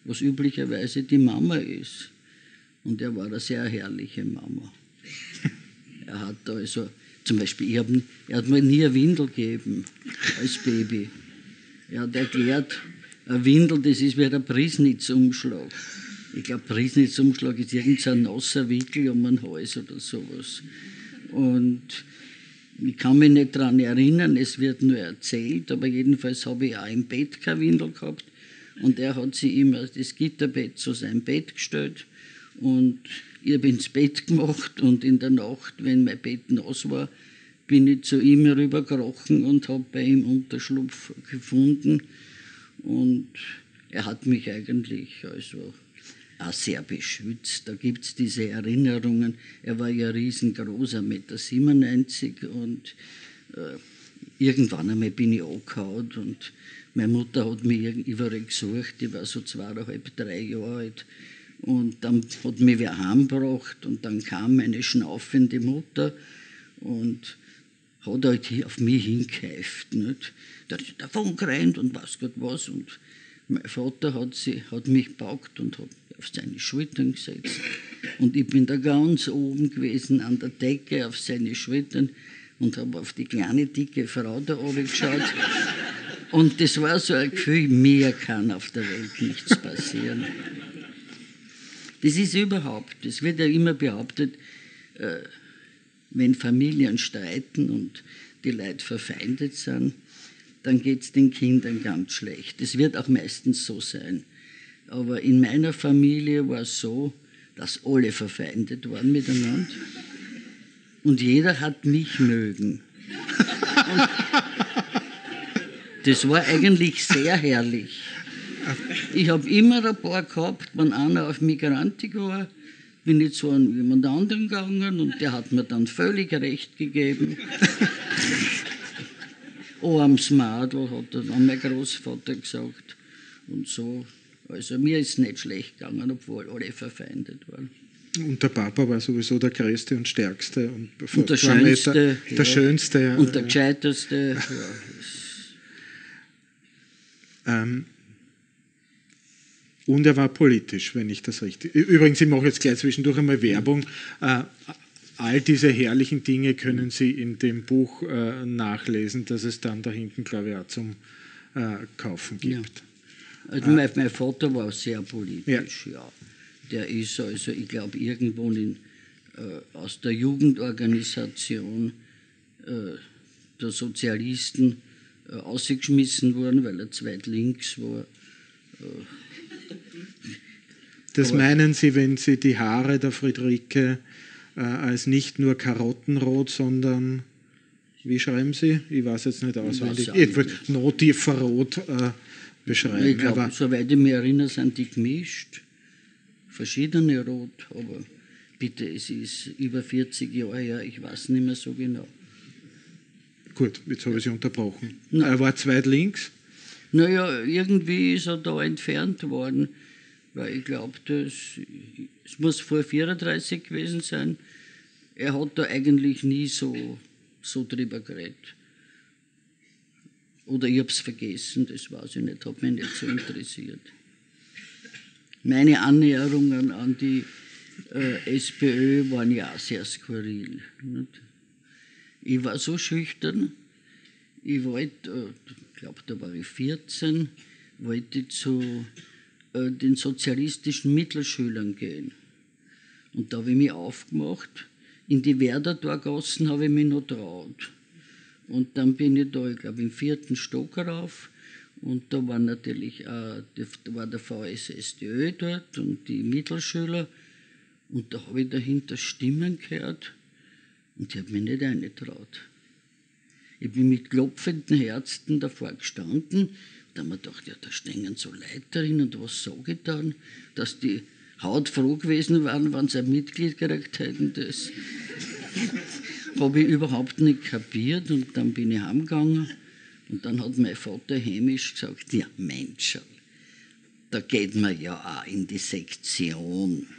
was üblicherweise die Mama ist. Und er war eine sehr herrliche Mama. Er hat also, zum Beispiel, er hat mir nie eine Windel gegeben als Baby. Er hat erklärt, eine Windel, das ist wie ein Priesnitzumschlag. Ich glaube, Priesnitzumschlag ist irgendein nasser Wickel um den Hals oder sowas. Und ich kann mich nicht daran erinnern, es wird nur erzählt, aber jedenfalls habe ich auch im Bett keine Windel gehabt. Und er hat sich immer das Gitterbett zu seinem Bett gestellt. Und ich habe ins Bett gemacht und in der Nacht, wenn mein Bett nass war, bin ich zu ihm rübergekrochen und habe bei ihm Unterschlupf gefunden. Und er hat mich eigentlich also auch sehr beschützt. Da gibt es diese Erinnerungen. Er war ja riesengroß, 1,97 Meter und irgendwann einmal bin ich angehauen und meine Mutter hat mich überall gesucht. Ich war so 2,5, 3 Jahre alt. Und dann hat mich wer heimgebracht und dann kam meine schnaufende Mutter und hat halt auf mich hingekeift. Nicht? Da hat sie davon gerannt und was Gott was. Und mein Vater hat mich gepackt und hat auf seine Schultern gesetzt. Und ich bin da ganz oben gewesen an der Decke auf seine Schultern und habe auf die kleine, dicke Frau da oben geschaut. Und das war so ein Gefühl, mir kann auf der Welt nichts passieren. Das ist überhaupt, es wird ja immer behauptet, wenn Familien streiten und die Leute verfeindet sind, dann geht es den Kindern ganz schlecht. Das wird auch meistens so sein. Aber in meiner Familie war es so, dass alle verfeindet waren miteinander und jeder hat mich mögen. Und das war eigentlich sehr herrlich. Ich habe immer ein paar gehabt, wenn einer auf Migrantik war, bin ich zu einem jemand anderen gegangen und der hat mir dann völlig recht gegeben. Armes Madel, hat dann mein Großvater gesagt. Und so. Also mir ist es nicht schlecht gegangen, obwohl alle verfeindet waren. Und der Papa war sowieso der Größte und Stärkste. Und der Schönste. Der Schönste. Ja. Und der Gescheiteste. Ja. Und er war politisch, wenn ich das richtig... Übrigens, ich mache jetzt gleich zwischendurch einmal Werbung. All diese herrlichen Dinge können Sie in dem Buch nachlesen, das es dann da hinten, glaube ich, auch zum Kaufen gibt. Ja. Also mein Vater war sehr politisch, ja. Der ist also, ich glaube, irgendwo aus der Jugendorganisation der Sozialisten ausgeschmissen worden, weil er zweitlinks war. Das meinen Sie, wenn Sie die Haare der Friederike als nicht nur karottenrot, sondern, wie schreiben Sie? Ich weiß jetzt nicht auswendig. Noch tiefer rot beschreiben. Ich glaube, soweit ich mich erinnere, sind die gemischt. Verschiedene Rot, aber bitte, es ist über 40 Jahre her, ich weiß nicht mehr so genau. Gut, jetzt habe ich Sie unterbrochen. Er war zweitlinks? Naja, irgendwie ist er da entfernt worden, weil ich glaube, es muss vor 34 gewesen sein. Er hat da eigentlich nie so drüber geredet. Oder ich habe es vergessen, das weiß ich nicht, hat mich nicht so interessiert. Meine Annäherungen an die SPÖ waren ja auch sehr skurril. Nicht? Ich war so schüchtern, ich wollte, ich glaube, da war ich 14, wollte zu den sozialistischen Mittelschülern gehen. Und da habe ich mich aufgemacht. In die Werdertorgassen habe ich mich noch traut. Und dann bin ich da, ich glaube, im 4. Stock rauf. Und da war natürlich da war der VSSDÖ dort und die Mittelschüler. Und da habe ich dahinter Stimmen gehört. Und ich habe mich nicht reingetraut. Ich bin mit klopfenden Herzen davor gestanden. Da habe ich mir gedacht, ja, da stehen so Leute drin und was sage ich dann? Dass die hautfroh gewesen waren, wenn sie ein Mitglied gekriegt hätten. Das habe ich überhaupt nicht kapiert. Und dann bin ich heimgegangen. Und dann hat mein Vater hämisch gesagt, ja Mensch, da geht man ja auch in die Sektion.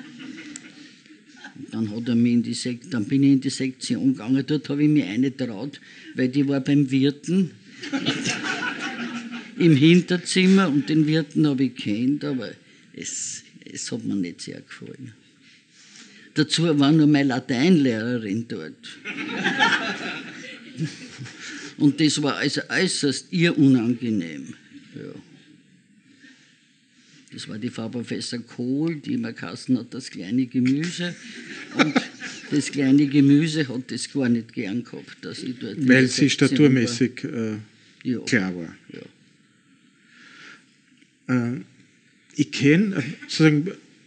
Und dann hat er mich dann bin ich in die Sektion gegangen, dort habe ich mich eingetraut, weil die war beim Wirten im Hinterzimmer und den Wirten habe ich kennt, aber es hat mir nicht sehr gefallen. Dazu war nur meine Lateinlehrerin dort. Und das war also äußerst ihr unangenehm. Ja. Das war die Frau Professor Kohl, die immer geheißen hat, das kleine Gemüse. Und das kleine Gemüse hat das gar nicht gern gehabt, dass ich dort. Weil sie staturmäßig ja. klar war. Ja. Ich kenne, sozusagen,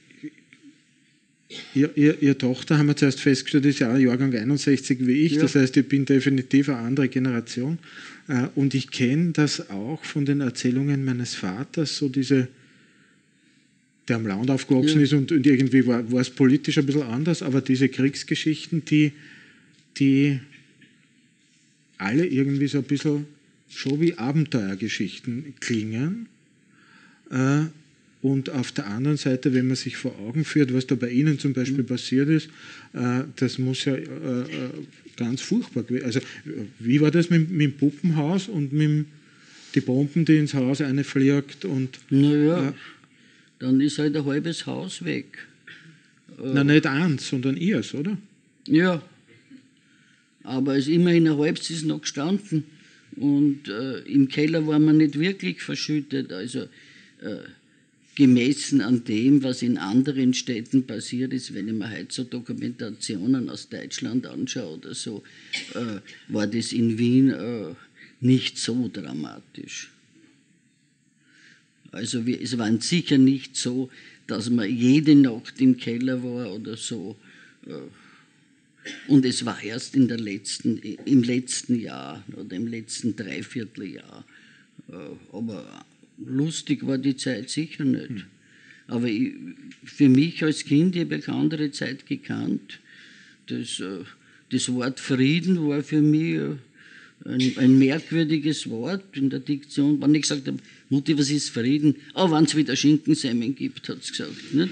Ihre Tochter, haben wir zuerst festgestellt, ist ja auch Jahrgang 61 wie ich, das heißt, ich bin definitiv eine andere Generation. Und ich kenne das auch von den Erzählungen meines Vaters, so diese, der am Land aufgewachsen ist und irgendwie war es politisch ein bisschen anders, aber diese Kriegsgeschichten, die alle irgendwie so ein bisschen schon wie Abenteuergeschichten klingen. Und auf der anderen Seite, wenn man sich vor Augen führt, was da bei Ihnen zum Beispiel passiert ist, das muss ja ganz furchtbar gewesen sein. Also, wie war das mit dem Puppenhaus und mit die Bomben, die ins Haus einfliegt? Naja, dann ist halt ein halbes Haus weg. Nein, nicht eins, sondern ihrs, oder? Ja, aber es ist immerhin ein halbes ist noch gestanden. Und im Keller war man nicht wirklich verschüttet. Also gemessen an dem, was in anderen Städten passiert ist, wenn ich mir heute so Dokumentationen aus Deutschland anschaue oder so, war das in Wien nicht so dramatisch. Also es war sicher nicht so, dass man jede Nacht im Keller war oder so. Und es war erst im letzten Jahr oder im letzten Dreivierteljahr. Aber lustig war die Zeit sicher nicht. Aber für mich als Kind, ich habe eine andere Zeit gekannt. Das Wort Frieden war für mich ein merkwürdiges Wort in der Diktion. Wenn ich gesagt habe, Mutti, was ist Frieden? Wenn es wieder Schinkensemmeln gibt, hat es gesagt. Nicht?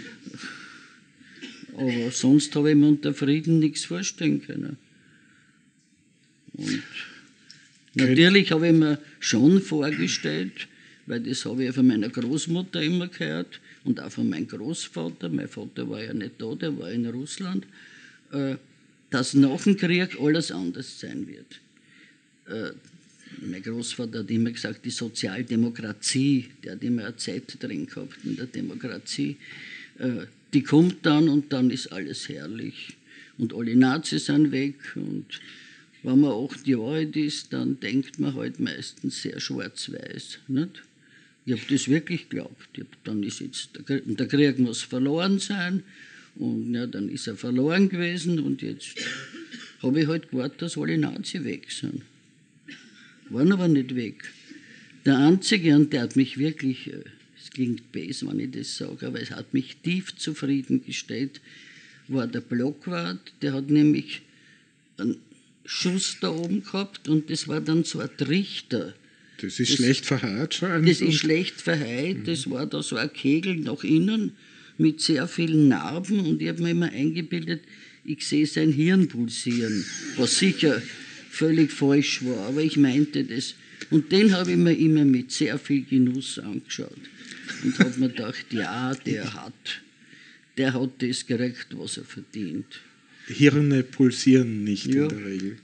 Aber sonst habe ich mir unter Frieden nichts vorstellen können. Und natürlich habe ich mir schon vorgestellt, weil das habe ich von meiner Großmutter immer gehört und auch von meinem Großvater, mein Vater war ja nicht da, der war in Russland, dass nach dem Krieg alles anders sein wird. Mein Großvater hat immer gesagt, die Sozialdemokratie, der hat immer ein Z drin gehabt in der Demokratie, die kommt dann und dann ist alles herrlich. Und alle Nazis sind weg und wenn man 8 Jahre alt ist, dann denkt man halt meistens sehr schwarz-weiß. Nicht? Ich habe das wirklich geglaubt. Dann ist jetzt der Krieg muss verloren sein und ja, dann ist er verloren gewesen und jetzt habe ich halt gewartet, dass alle Nazis weg sind. Waren aber nicht weg. Der Einzige, und der hat mich wirklich, es klingt böse, wenn ich das sage, aber es hat mich tief zufriedengestellt, war der Blockwart, der hat nämlich einen Schuss da oben gehabt und das war dann so ein Trichter. Das ist schlecht verheizt schon. Das ist schlecht verheizt, das war da so ein Kegel nach innen mit sehr vielen Narben und ich habe mir immer eingebildet, ich sehe sein Hirn pulsieren, was sicher völlig falsch war, aber ich meinte das. Und den habe ich mir immer mit sehr viel Genuss angeschaut und habe mir gedacht, ja, der hat das gekriegt, was er verdient. Hirne pulsieren nicht in der Regel.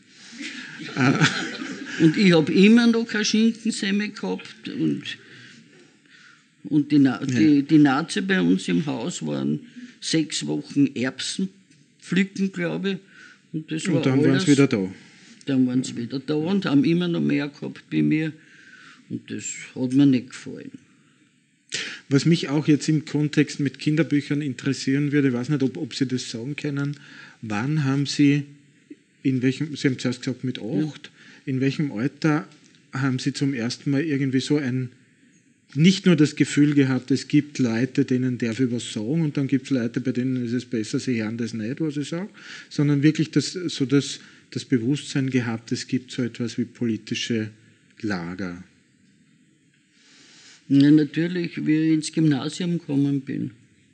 Und ich habe immer noch keine Schinkensemme gehabt und die Nazi bei uns im Haus waren 6 Wochen Erbsen pflücken, glaube ich. Und dann waren sie wieder da. Dann waren sie wieder da und haben immer noch mehr gehabt bei mir. Und das hat mir nicht gefallen. Was mich auch jetzt im Kontext mit Kinderbüchern interessieren würde, ich weiß nicht, ob Sie das sagen können, wann haben Sie, Sie haben zuerst gesagt mit 8, in welchem Alter haben Sie zum ersten Mal irgendwie so nicht nur das Gefühl gehabt, es gibt Leute, denen darf ich was sagen und dann gibt es Leute, bei denen ist es besser, sie hören das nicht, was ich sage, sondern wirklich das Bewusstsein gehabt, es gibt so etwas wie politische Lager. Ja, natürlich, wie ich ins Gymnasium gekommen bin.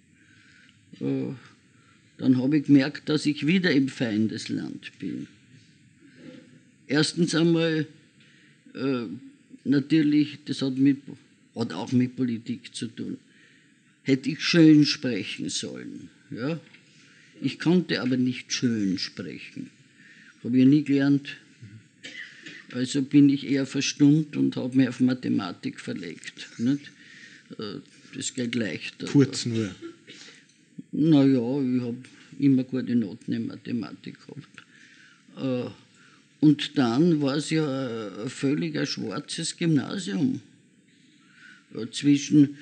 Dann habe ich gemerkt, dass ich wieder im Feindesland bin. Erstens einmal, natürlich, das hat auch mit Politik zu tun. hätte ich schön sprechen sollen. Ja? Ich konnte aber nicht schön sprechen. Habe ich nie gelernt. Also bin ich eher verstummt und habe mich auf Mathematik verlegt. Nicht? Das geht leichter. Kurz nur. Naja, ich habe immer gute Noten in Mathematik gehabt. Und dann war es ja ein völlig ein schwarzes Gymnasium. Zwischen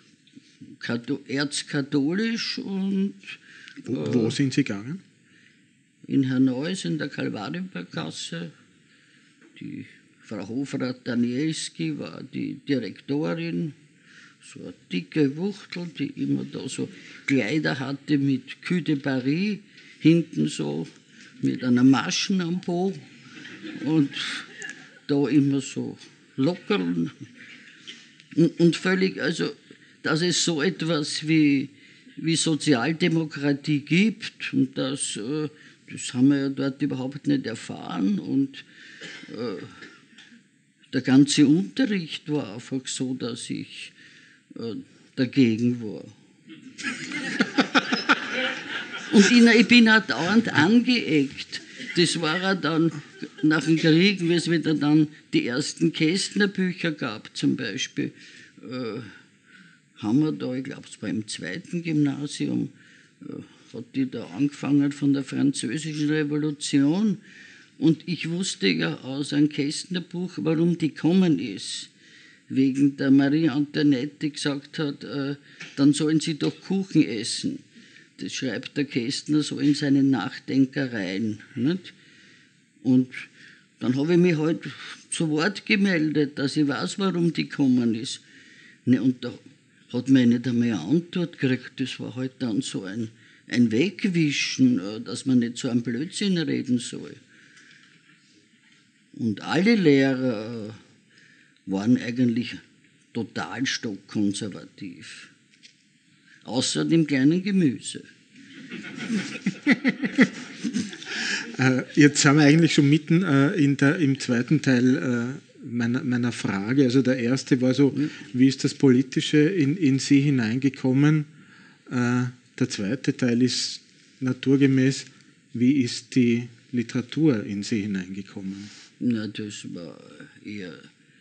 erzkatholisch und... Wo sind Sie gegangen? In Hannois in der Kalvarienberggasse. Die Frau Hofrat Danielski war die Direktorin, so eine dicke Wuchtel, die immer da so Kleider hatte mit Cul de Paris, hinten so mit einer Maschen am Po und da immer so locker und völlig, also dass es so etwas wie Sozialdemokratie gibt und das haben wir ja dort überhaupt nicht erfahren und der ganze Unterricht war einfach so, dass ich dagegen war. Und ich bin auch dauernd angeeckt. Das war ja dann nach dem Krieg, wie es wieder dann die ersten Kästner-Bücher gab zum Beispiel, haben wir da, ich glaube es war im 2. Gymnasium, hat die da angefangen von der Französischen Revolution. Und ich wusste ja aus einem Kästner-Buch, warum die gekommen ist. Wegen der Marie Antoinette, die gesagt hat, dann sollen sie doch Kuchen essen. Das schreibt der Kästner so in seinen Nachdenkereien. Nicht? Und dann habe ich mich halt zu Wort gemeldet, dass ich weiß, warum die gekommen ist. Ne, und da hat mir nicht einmal eine Antwort gekriegt. Das war halt dann so ein Wegwischen, dass man nicht so einen Blödsinn reden soll. Und alle Lehrer waren eigentlich total stockkonservativ. Außer dem kleinen Gemüse. Jetzt sind wir eigentlich schon mitten im zweiten Teil meiner Frage. Also der erste war so, wie ist das Politische in Sie hineingekommen? Der zweite Teil ist naturgemäß, wie ist die Literatur in Sie hineingekommen? Na, das war eher...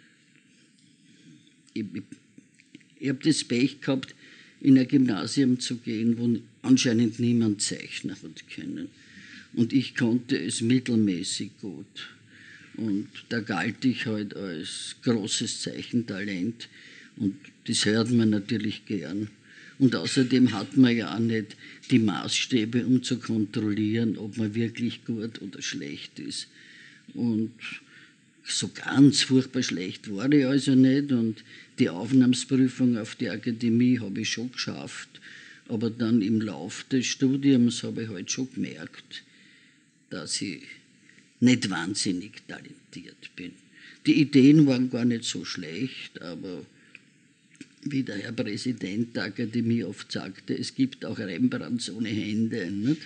Ich habe das Pech gehabt, in ein Gymnasium zu gehen, wo anscheinend niemand Zeichner hat können. Und ich konnte es mittelmäßig gut. Und da galt ich halt als großes Zeichentalent. Und das hört man natürlich gern. Und außerdem hat man ja auch nicht die Maßstäbe, um zu kontrollieren, ob man wirklich gut oder schlecht ist. Und so ganz furchtbar schlecht war ich also nicht. Und die Aufnahmsprüfung auf die Akademie habe ich schon geschafft. Aber dann im Lauf des Studiums habe ich halt schon gemerkt, dass ich nicht wahnsinnig talentiert bin. Die Ideen waren gar nicht so schlecht, aber wie der Herr Präsident der Akademie oft sagte, es gibt auch Rembrandts ohne Hände. Nicht?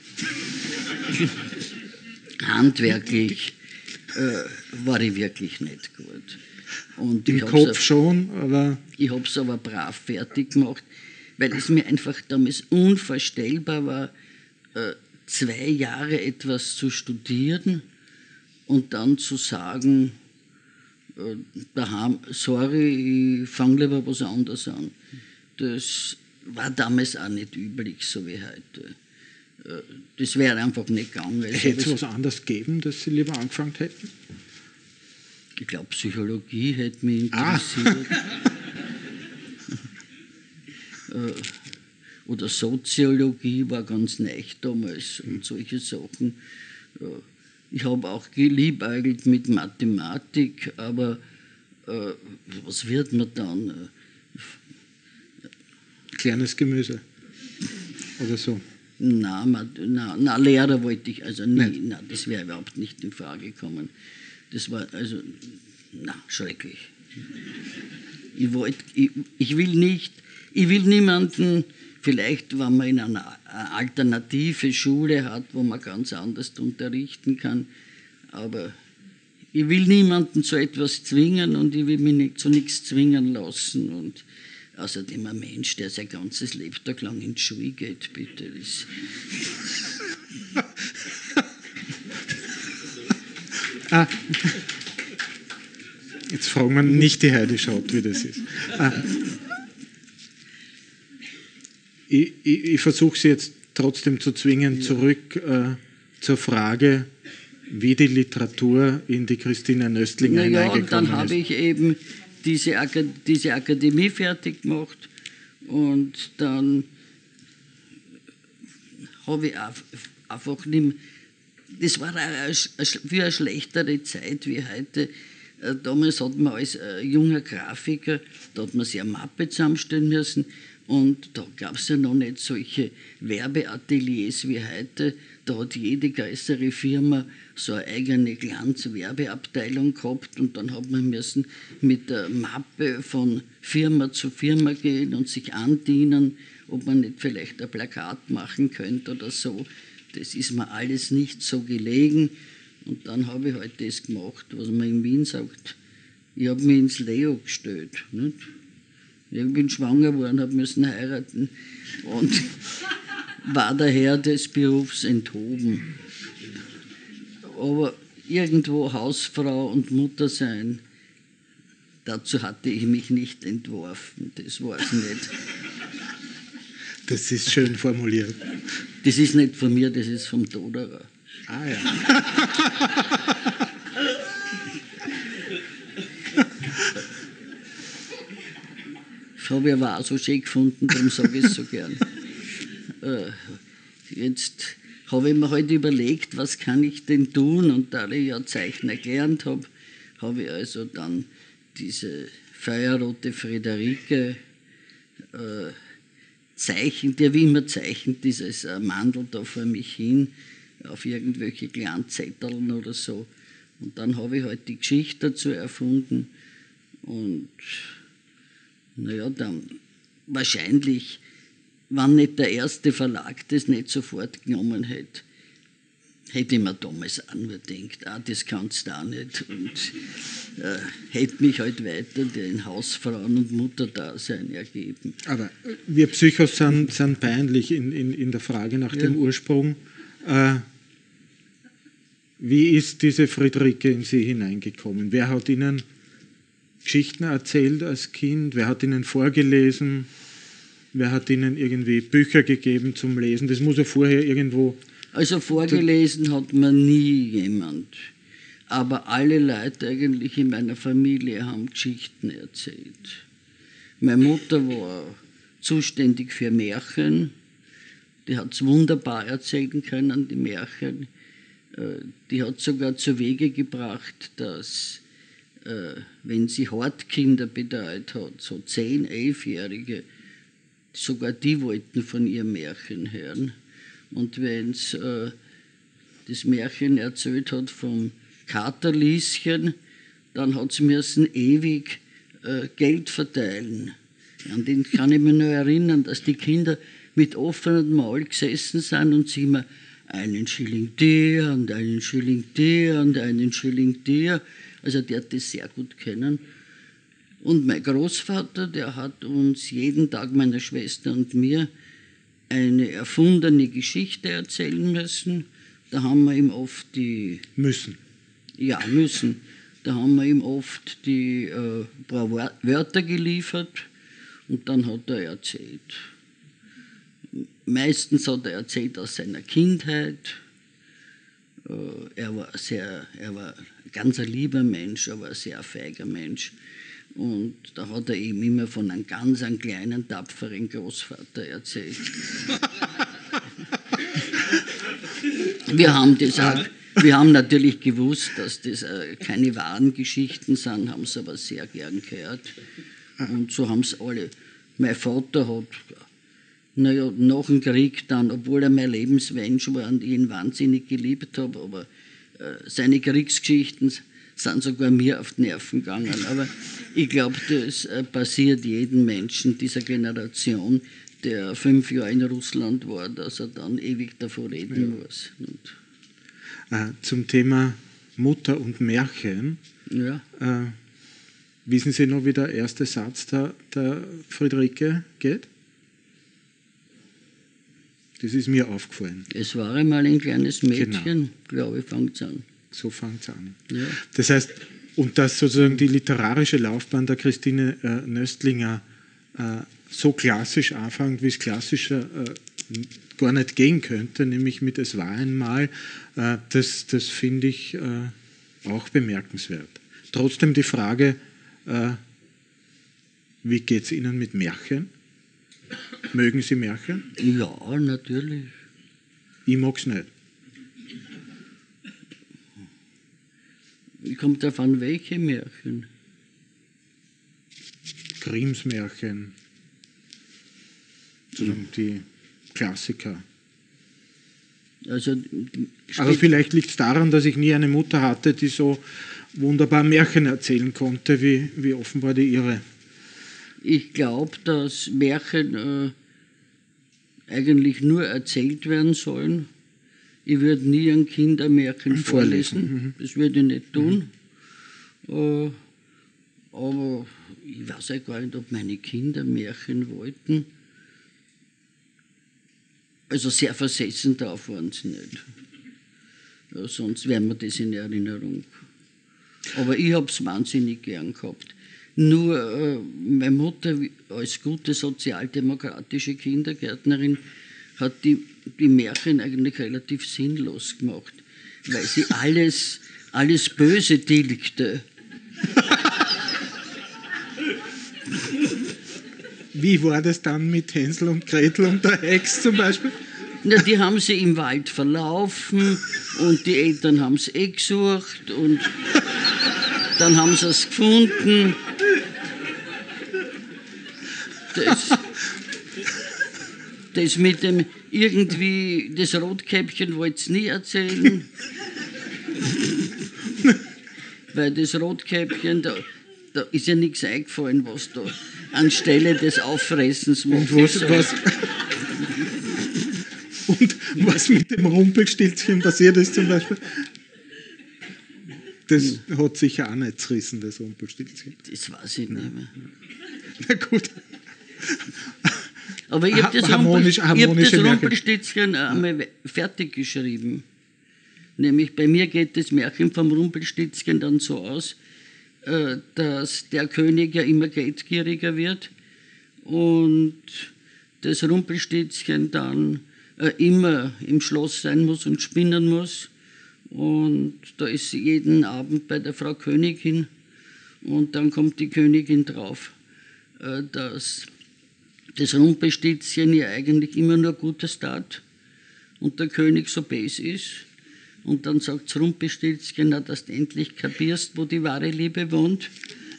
Handwerklich war ich wirklich nicht gut. Und im Kopf schon, aber... Ich habe es aber brav fertig gemacht, weil es mir einfach damals unvorstellbar war, 2 Jahre etwas zu studieren und dann zu sagen, daheim, sorry, ich fange lieber was anderes an. Das war damals auch nicht üblich, so wie heute. Das wäre einfach nicht gegangen. Hätte es was anderes gegeben, dass Sie lieber angefangen hätten? Ich glaube, Psychologie hätte mich interessiert. Oder Soziologie war ganz neu damals und solche Sachen. Ich habe auch geliebäugelt mit Mathematik, aber was wird man dann? Kleines Gemüse oder so? Na, Lehrer wollte ich also nie. Na, das wäre überhaupt nicht in Frage gekommen. Das war also, schrecklich. Ich will niemanden, vielleicht wenn man in einer alternative Schule hat, wo man ganz anders unterrichten kann, aber ich will niemanden zu etwas zwingen und ich will mich nicht zu nichts zwingen lassen. Und Außerdem ein Mensch, der sein ganzes Lebtag lang in die Schule geht, bitte. Das Jetzt fragen wir nicht die Heidi Schott, wie das ist. Ich versuche Sie jetzt trotzdem zu zwingen, zurück zur Frage, wie die Literatur in die Christine Nöstlinger hineingekommen ist. Und dann habe ich eben diese Akademie fertig gemacht und dann habe ich einfach nicht mehr, das war wie eine schlechtere Zeit wie heute. Damals hat man als junger Grafiker, da hat man sich eine Mappe zusammenstellen müssen und da gab es ja noch nicht solche Werbeateliers wie heute. Da hat jede größere Firma so eine eigene Glanzwerbeabteilung gehabt und dann hat man müssen mit der Mappe von Firma zu Firma gehen und sich andienen, ob man nicht vielleicht ein Plakat machen könnte oder so. Das ist mir alles nicht so gelegen. Und dann habe ich halt das gemacht, was man in Wien sagt. Ich habe mich ins Leo gestellt. Nicht? Ich bin schwanger geworden, habe müssen heiraten und war daher des Berufs enthoben. Aber irgendwo Hausfrau und Mutter sein, dazu hatte ich mich nicht entworfen. Das war es nicht. Das ist schön formuliert. Das ist nicht von mir, das ist vom Toderer. Ah ja. Das habe ich aber auch so schön gefunden, darum sage ich es so gern. Jetzt habe ich mir halt überlegt, was kann ich denn tun? Und da ich ja Zeichner gelernt habe, habe ich also dann diese feuerrote Friederike zeichnet, der wie immer zeichnet dieses Mandel da vor mich hin, auf irgendwelche kleinen Zetteln oder so. Und dann habe ich halt die Geschichte dazu erfunden. Und naja, dann wahrscheinlich, wenn nicht der erste Verlag das nicht sofort genommen hätte, hätte ich mir damals auch nur gedacht, das kannst du auch nicht. Und hätte mich halt weiter den Hausfrauen- und Mutterdasein ergeben. Aber wir Psychos sind peinlich in der Frage nach dem Ursprung. Wie ist diese Friederike in Sie hineingekommen? Wer hat Ihnen Geschichten erzählt als Kind? Wer hat Ihnen vorgelesen? Wer hat Ihnen irgendwie Bücher gegeben zum Lesen? Das muss ja vorher irgendwo... Also vorgelesen hat mir nie jemand. Aber alle Leute eigentlich in meiner Familie haben Geschichten erzählt. Meine Mutter war zuständig für Märchen. Die hat es wunderbar erzählen können, die Märchen. Die hat sogar zu Wege gebracht, dass, wenn sie Hortkinder betreut hat, so 10-, 11-Jährige, sogar die wollten von ihrem Märchen hören. Und wenn es das Märchen erzählt hat vom Katerlieschen, dann hat sie müssen ewig Geld verteilen. An den kann ich mich nur erinnern, dass die Kinder mit offenem Maul gesessen sind und sie immer einen Schilling dir und einen Schilling dir und einen Schilling dir. Also der hat das sehr gut kennen. Und mein Großvater, der hat uns jeden Tag, meiner Schwester und mir, eine erfundene Geschichte erzählen müssen. Da haben wir ihm oft die... Müssen. Ja, müssen. Da haben wir ihm oft die paar Wörter geliefert und dann hat er erzählt. Meistens hat er erzählt aus seiner Kindheit. Er war ein ganz lieber Mensch, aber ein sehr feiger Mensch. Und da hat er eben immer von einem ganz kleinen, tapferen Großvater erzählt. Wir haben natürlich gewusst, dass das keine wahren Geschichten sind, haben es aber sehr gern gehört. Und so haben es alle. Mein Vater hat, nach dem Krieg dann, obwohl er mein Lebensmensch war und ich ihn wahnsinnig geliebt habe, aber seine Kriegsgeschichten sind sogar mir auf die Nerven gegangen. Aber ich glaube, das passiert jedem Menschen dieser Generation, der 5 Jahre in Russland war, dass er dann ewig davon reden muss. Zum Thema Mutter und Märchen. Ja. Wissen Sie noch, wie der erste Satz der Friederike geht? Das ist mir aufgefallen. Es war einmal ein kleines Mädchen, glaube ich, fängt es an. So fängt es an. Ja. Das heißt, und dass sozusagen die literarische Laufbahn der Christine Nöstlinger so klassisch anfängt, wie es klassischer gar nicht gehen könnte, nämlich mit Es war einmal, das finde ich auch bemerkenswert. Trotzdem die Frage, wie geht es Ihnen mit Märchen? Mögen Sie Märchen? Ja, natürlich. Ich mag es nicht. Kommt davon, welche Märchen? Grimms Märchen, sozusagen die Klassiker. Also, Aber vielleicht liegt es daran, dass ich nie eine Mutter hatte, die so wunderbar Märchen erzählen konnte, wie offenbar die ihre. ich glaube, dass Märchen eigentlich nur erzählt werden sollen. Ich würde nie ein Kind ein Märchen vorlesen. Das würde ich nicht tun. Aber ich weiß ja gar nicht, ob meine Kinder Märchen wollten. Also sehr versessen darauf waren sie nicht. Ja, sonst wäre mir das in Erinnerung. Aber ich habe es wahnsinnig gern gehabt. Nur meine Mutter als gute sozialdemokratische Kindergärtnerin hat die Märchen eigentlich relativ sinnlos gemacht, weil sie alles Böse tilgte. Wie war das dann mit Hänsel und Gretel und der Hex zum Beispiel? Na, die haben sie im Wald verlaufen und die Eltern haben es gesucht und dann haben sie es gefunden. Das mit dem irgendwie, das Rotkäppchen wollte es nie erzählen. Weil das Rotkäppchen, da ist ja nichts eingefallen, was da anstelle des Auffressens macht. Und was mit dem Rumpelstilzchen passiert ist zum Beispiel? Das hat sicher auch nicht zerrissen, das Rumpelstilzchen. Das weiß ich nicht mehr. Na gut. Aber ich habe das Rumpelstilzchen einmal fertig geschrieben. Nämlich bei mir geht das Märchen vom Rumpelstilzchen dann so aus, dass der König ja immer geldgieriger wird und das Rumpelstilzchen dann immer im Schloss sein muss und spinnen muss. Und da ist sie jeden Abend bei der Frau Königin und dann kommt die Königin drauf, dass das Rumpelstilzchen ja eigentlich immer nur Gutes tat und der König so böse ist. Und dann sagt das Rumpelstilzchen, na, dass du endlich kapierst, wo die wahre Liebe wohnt.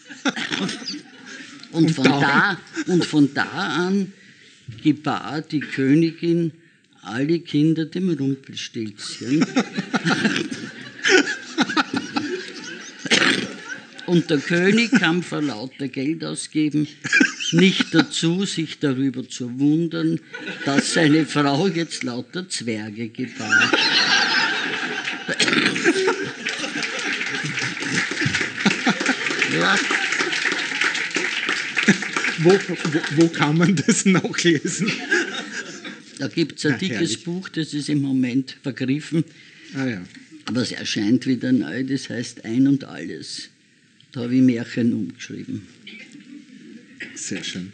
Und von da an gebar die Königin alle Kinder dem Rumpelstilzchen. Und der König kam vor lauter Geld ausgeben nicht dazu, sich darüber zu wundern, dass seine Frau jetzt lauter Zwerge gebar. Ja. Wo kann man das nachlesen? Da gibt es ein dickes herrlich. Buch, das ist im Moment vergriffen. Ah ja. Aber es erscheint wieder neu, das heißt Ein und Alles. Da habe ich Märchen umgeschrieben. Sehr schön.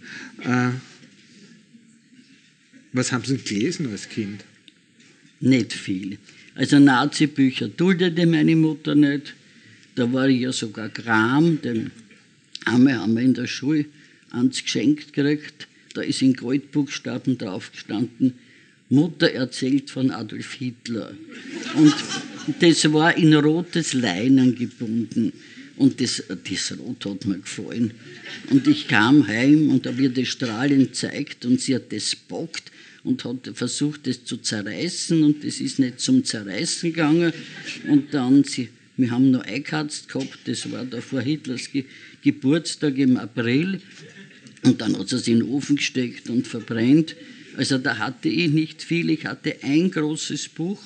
Was haben Sie gelesen als Kind? Nicht viel. Also Nazi-Bücher duldete meine Mutter nicht. Da war ich ja sogar Gram, den haben wir in der Schule eins geschenkt gekriegt. Da ist in Goldbuchstaben drauf gestanden, Mutter erzählt von Adolf Hitler. Und das war in rotes Leinen gebunden. Und das Rot hat mir gefallen. Und ich kam heim und habe ihr das strahlend gezeigt und sie hat das bockt und hat versucht, das zu zerreißen und das ist nicht zum Zerreißen gegangen. Und dann, wir haben noch eingeheizt gehabt, das war da vor Hitlers Geburtstag im April. Und dann hat sie es in den Ofen gesteckt und verbrennt. Also da hatte ich nicht viel. Ich hatte ein großes Buch,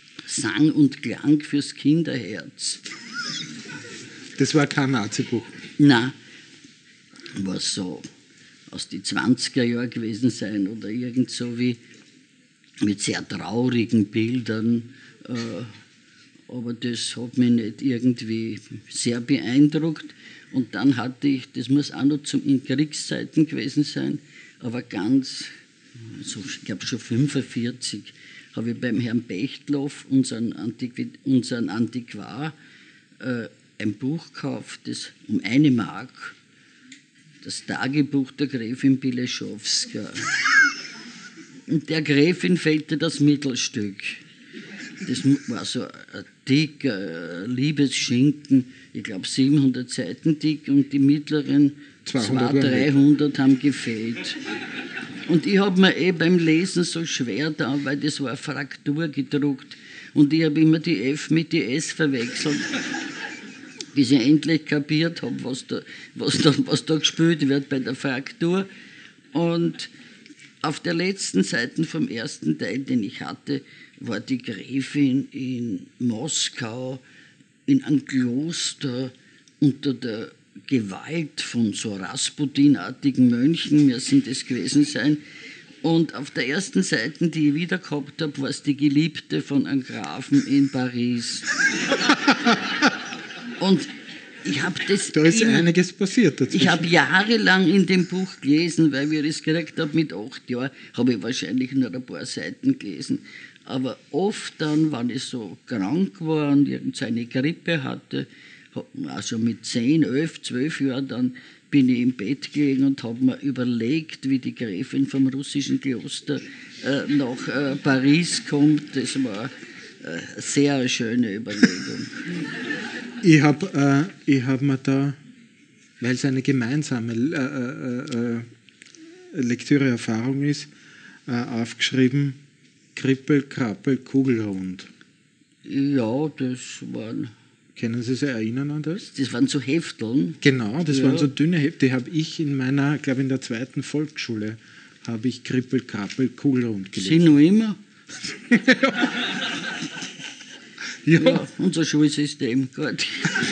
Sang und Klang fürs Kinderherz. Das war kein Nazi-Buch. Nein, was so aus den 20er Jahren gewesen sein oder irgend so wie mit sehr traurigen Bildern. Aber das hat mich nicht irgendwie sehr beeindruckt. Und dann hatte ich, das muss auch noch in Kriegszeiten gewesen sein, aber ganz, so, ich glaube schon 45, habe ich beim Herrn Bechtloff, unseren Antiquar, ein Buch gekauft, das um 1 Mark, das Tagebuch der Gräfin Bileschowska. Und der Gräfin fehlte das Mittelstück. Das war so ein dicker Liebesschinken, ich glaube 700 Seiten dick, und die mittleren 200, 300 haben gefehlt. Und ich habe mir beim Lesen so schwer da, weil das war Fraktur gedruckt und ich habe immer die F mit die S verwechselt, bis ich endlich kapiert habe, was da gespielt wird bei der Fraktur. Und auf der letzten Seite vom ersten Teil, den ich hatte, war die Gräfin in Moskau in einem Kloster unter der Gewalt von so Rasputin-artigen Mönchen, müssen das gewesen sein. Und auf der ersten Seite, die ich wieder gehabt habe, war es die Geliebte von einem Grafen in Paris. Und ich habe das. Da ist einiges passiert dazu. Ich habe jahrelang in dem Buch gelesen, weil ich das gekriegt habe mit 8 Jahren, habe ich wahrscheinlich nur ein paar Seiten gelesen. Aber oft dann, wenn ich so krank war und irgendeine Grippe hatte, also mit 10, 11, 12 Jahren, dann bin ich im Bett gelegen und habe mir überlegt, wie die Gräfin vom russischen Kloster nach Paris kommt. Das war eine sehr schöne Überlegung. Ich hab mir da, weil es eine gemeinsame Lektüreerfahrung ist, aufgeschrieben: Krippel, Krappel, Kugelrund. Ja, das waren... Können Sie sich erinnern an das? Das waren so Hefteln. Genau, das waren so dünne Hefte. Die habe ich in meiner, glaube in der 2. Volksschule, habe ich Krippel, Krappel, Kugelrund gelesen. Sie noch immer? Ja. Unser Schulsystem, gut.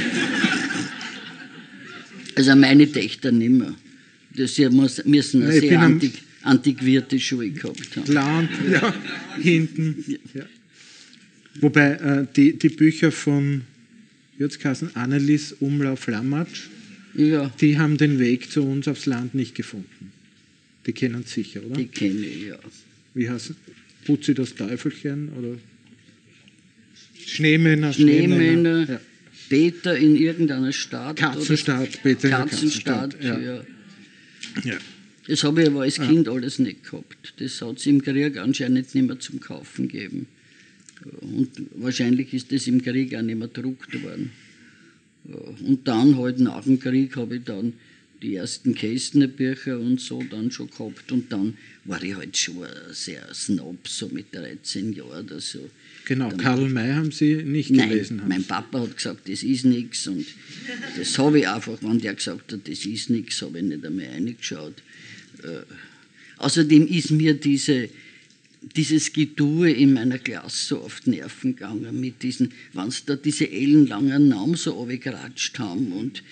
Also meine Töchter nicht mehr. Sie müssen eine sehr antiquierte Schule gehabt haben. Klar, ja, hinten. Ja. Wobei die Bücher von Annelies Umlauf-Lammatsch, ja, die haben den Weg zu uns aufs Land nicht gefunden. Die kennen es sicher, oder? Die kenne ich, ja. Wie heißt Putzi das Teufelchen oder Schneemänner? Ja. Peter in irgendeiner Stadt. Katzenstadt, Peter in der Katzenstadt, ja. Ja. Das habe ich aber als Kind alles nicht gehabt. Das hat es im Krieg anscheinend nicht mehr zum Kaufen gegeben. Und wahrscheinlich ist das im Krieg auch nicht mehr gedruckt worden. Und dann halt nach dem Krieg habe ich dann die ersten Kästner-Bücher und so dann schon gehabt. Und dann war ich halt schon sehr Snob, so mit 13 Jahren oder so. Genau, Karl May haben Sie nicht gelesen. Nein, mein Papa hat gesagt, das ist nichts. Und das habe ich einfach, wenn der gesagt hat, das ist nichts, habe ich nicht einmal reingeschaut. Außerdem ist mir dieses Getue in meiner Klasse so auf die Nerven gegangen, mit diesen, wenn sie da diese ellenlangen Namen so runtergeratscht haben. Und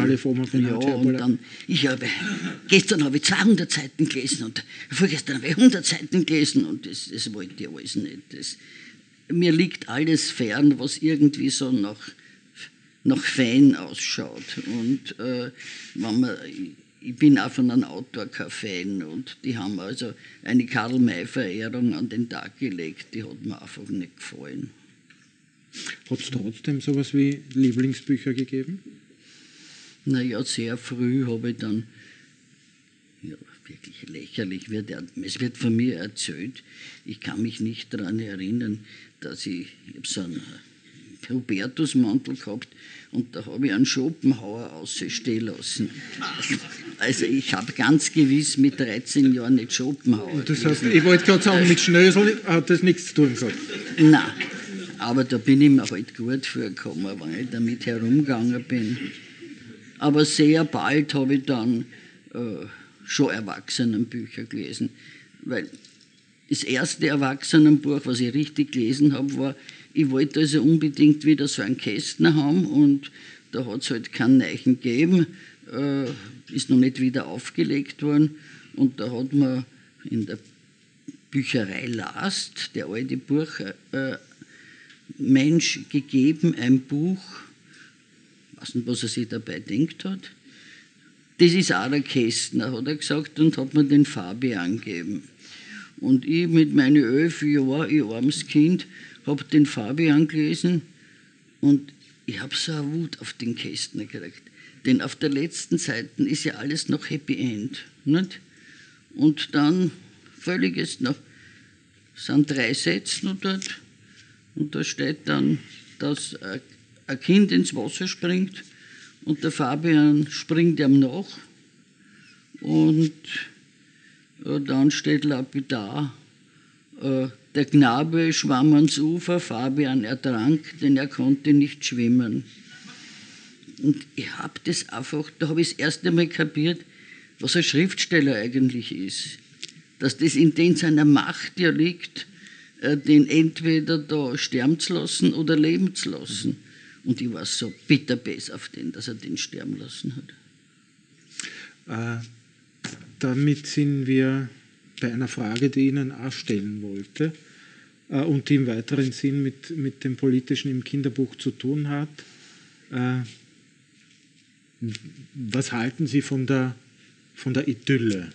gestern habe ich 200 Seiten gelesen und vorgestern habe ich 100 Seiten gelesen und das wollte ich alles nicht. Mir liegt alles fern, was irgendwie so nach Fan ausschaut. Und ich bin auch von einem Autor kein Fan und die haben also eine Karl-May-Verehrung an den Tag gelegt, die hat mir einfach nicht gefallen. Hat es trotzdem sowas wie Lieblingsbücher gegeben? Naja, sehr früh habe ich dann, ja, wirklich lächerlich, es wird von mir erzählt, ich kann mich nicht daran erinnern, dass ich habe so einen Hubertusmantel gehabt und da habe ich einen Schopenhauer ausstehen lassen. Also ich habe ganz gewiss mit 13 Jahren nicht Schopenhauer. Das heißt, ich wollte gerade sagen, mit Schnösel hat das nichts zu tun gehabt. Nein, aber da bin ich mir halt gut vorgekommen, weil ich damit herumgegangen bin. Aber sehr bald habe ich dann schon Erwachsenenbücher gelesen, weil das erste Erwachsenenbuch, was ich richtig gelesen habe, war, ich wollte also unbedingt wieder so einen Kästner haben und da hat es halt keinen Neichen gegeben, ist noch nicht wieder aufgelegt worden. Und da hat man in der Bücherei Last, der alte Buchmensch, gegeben, ein Buch, ich weiß nicht, was er sich dabei denkt hat. Das ist auch der Kästner, hat er gesagt, und hat mir den Fabian gegeben. Und ich mit meinen 11 Jahren, ich armes Kind, habe den Fabian gelesen und ich habe so eine Wut auf den Kästner gekriegt. Denn auf der letzten Seite ist ja alles noch Happy End. Nicht? Und dann völliges noch, sind 3 Sätze noch dort und da steht dann, dass ein Kind ins Wasser springt und der Fabian springt ihm nach und dann steht lapidar, der Knabe schwamm ans Ufer, Fabian ertrank, denn er konnte nicht schwimmen. Und ich habe das einfach, da habe ich das erste Mal kapiert, was ein Schriftsteller eigentlich ist. Dass das in seiner Macht ja liegt, den entweder da sterben zu lassen oder leben zu lassen. Und ich war so bitterböse auf den, dass er den sterben lassen hat. Damit sind wir bei einer Frage, die ich Ihnen auch stellen wollte und die im weiteren Sinn mit dem Politischen im Kinderbuch zu tun hat. Was halten Sie von der Idylle?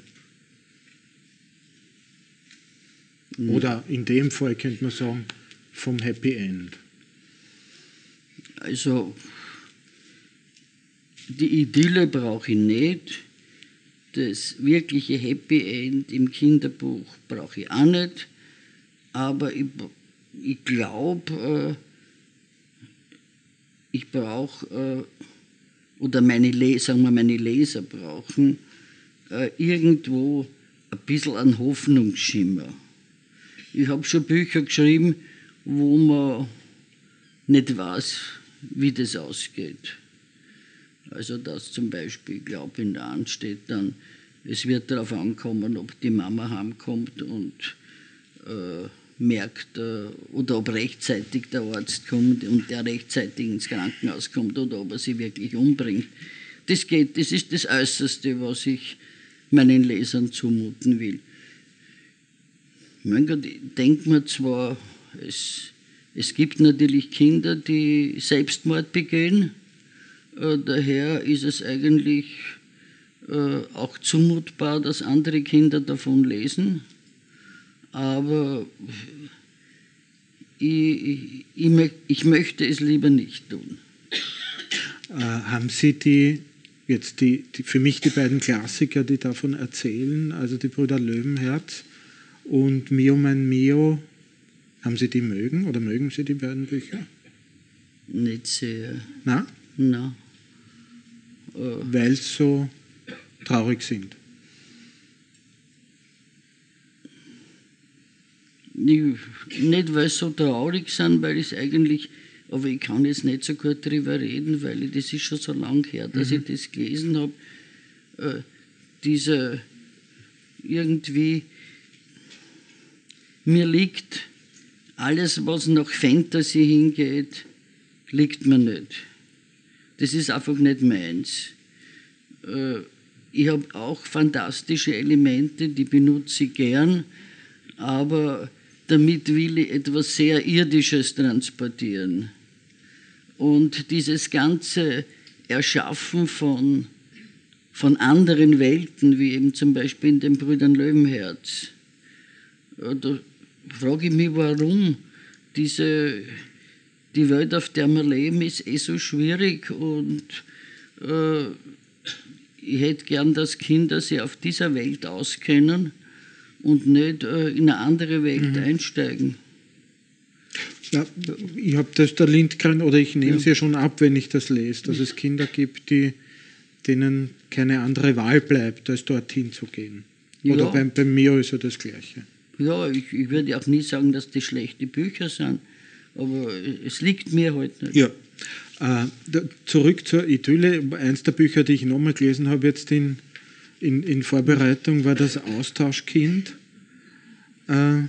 Oder in dem Fall könnte man sagen, vom Happy End. Also, die Idylle brauche ich nicht. Das wirkliche Happy End im Kinderbuch brauche ich auch nicht. Aber ich glaube, ich brauche, oder meine Leser brauchen, irgendwo ein bisschen einen Hoffnungsschimmer. Ich habe schon Bücher geschrieben, wo man nicht weiß, wie das ausgeht. Also dass zum Beispiel, ich glaube, in der Hand steht dann, es wird darauf ankommen, ob die Mama heimkommt und merkt, oder ob rechtzeitig der Arzt kommt und der rechtzeitig ins Krankenhaus kommt oder ob er sie wirklich umbringt. Das ist das Äußerste, was ich meinen Lesern zumuten will. Mein Gott, ich denke mir zwar, es gibt natürlich Kinder, die Selbstmord begehen, daher ist es eigentlich auch zumutbar, dass andere Kinder davon lesen, aber ich möchte es lieber nicht tun. Haben Sie für mich die beiden Klassiker, die davon erzählen, also die Brüder Löwenherz und Mio mein Mio, haben Sie die mögen oder mögen Sie die beiden Bücher? Nicht sehr. Na? Na. Weil sie so traurig sind. Nicht, weil sie so traurig sind, weil ich es eigentlich, aber ich kann jetzt nicht so gut darüber reden, weil das ist schon so lang her, dass ich das gelesen habe. Dieser irgendwie, mir liegt alles, was nach Fantasy hingeht, liegt mir nicht. Das ist einfach nicht meins. Ich habe auch fantastische Elemente, die benutze ich gern, aber damit will ich etwas sehr Irdisches transportieren. Und dieses ganze Erschaffen von anderen Welten, wie eben zum Beispiel in den Brüdern Löwenherz, da frage ich mich, warum die Welt, auf der wir leben, ist so schwierig und ich hätte gern, dass Kinder sich auf dieser Welt auskennen und nicht in eine andere Welt einsteigen. Ja, ich habe das der Lindgren, oder ich nehme es ja schon ab, wenn ich das lese, dass es Kinder gibt, denen keine andere Wahl bleibt, als dorthin zu gehen. Oder bei mir ist ja das Gleiche. Ja, ich würde auch nie sagen, dass das schlechte Bücher sind, aber es liegt mir halt nicht. Ja. Zurück zur Idylle. Eins der Bücher, die ich nochmal gelesen habe jetzt in Vorbereitung, war das Austauschkind.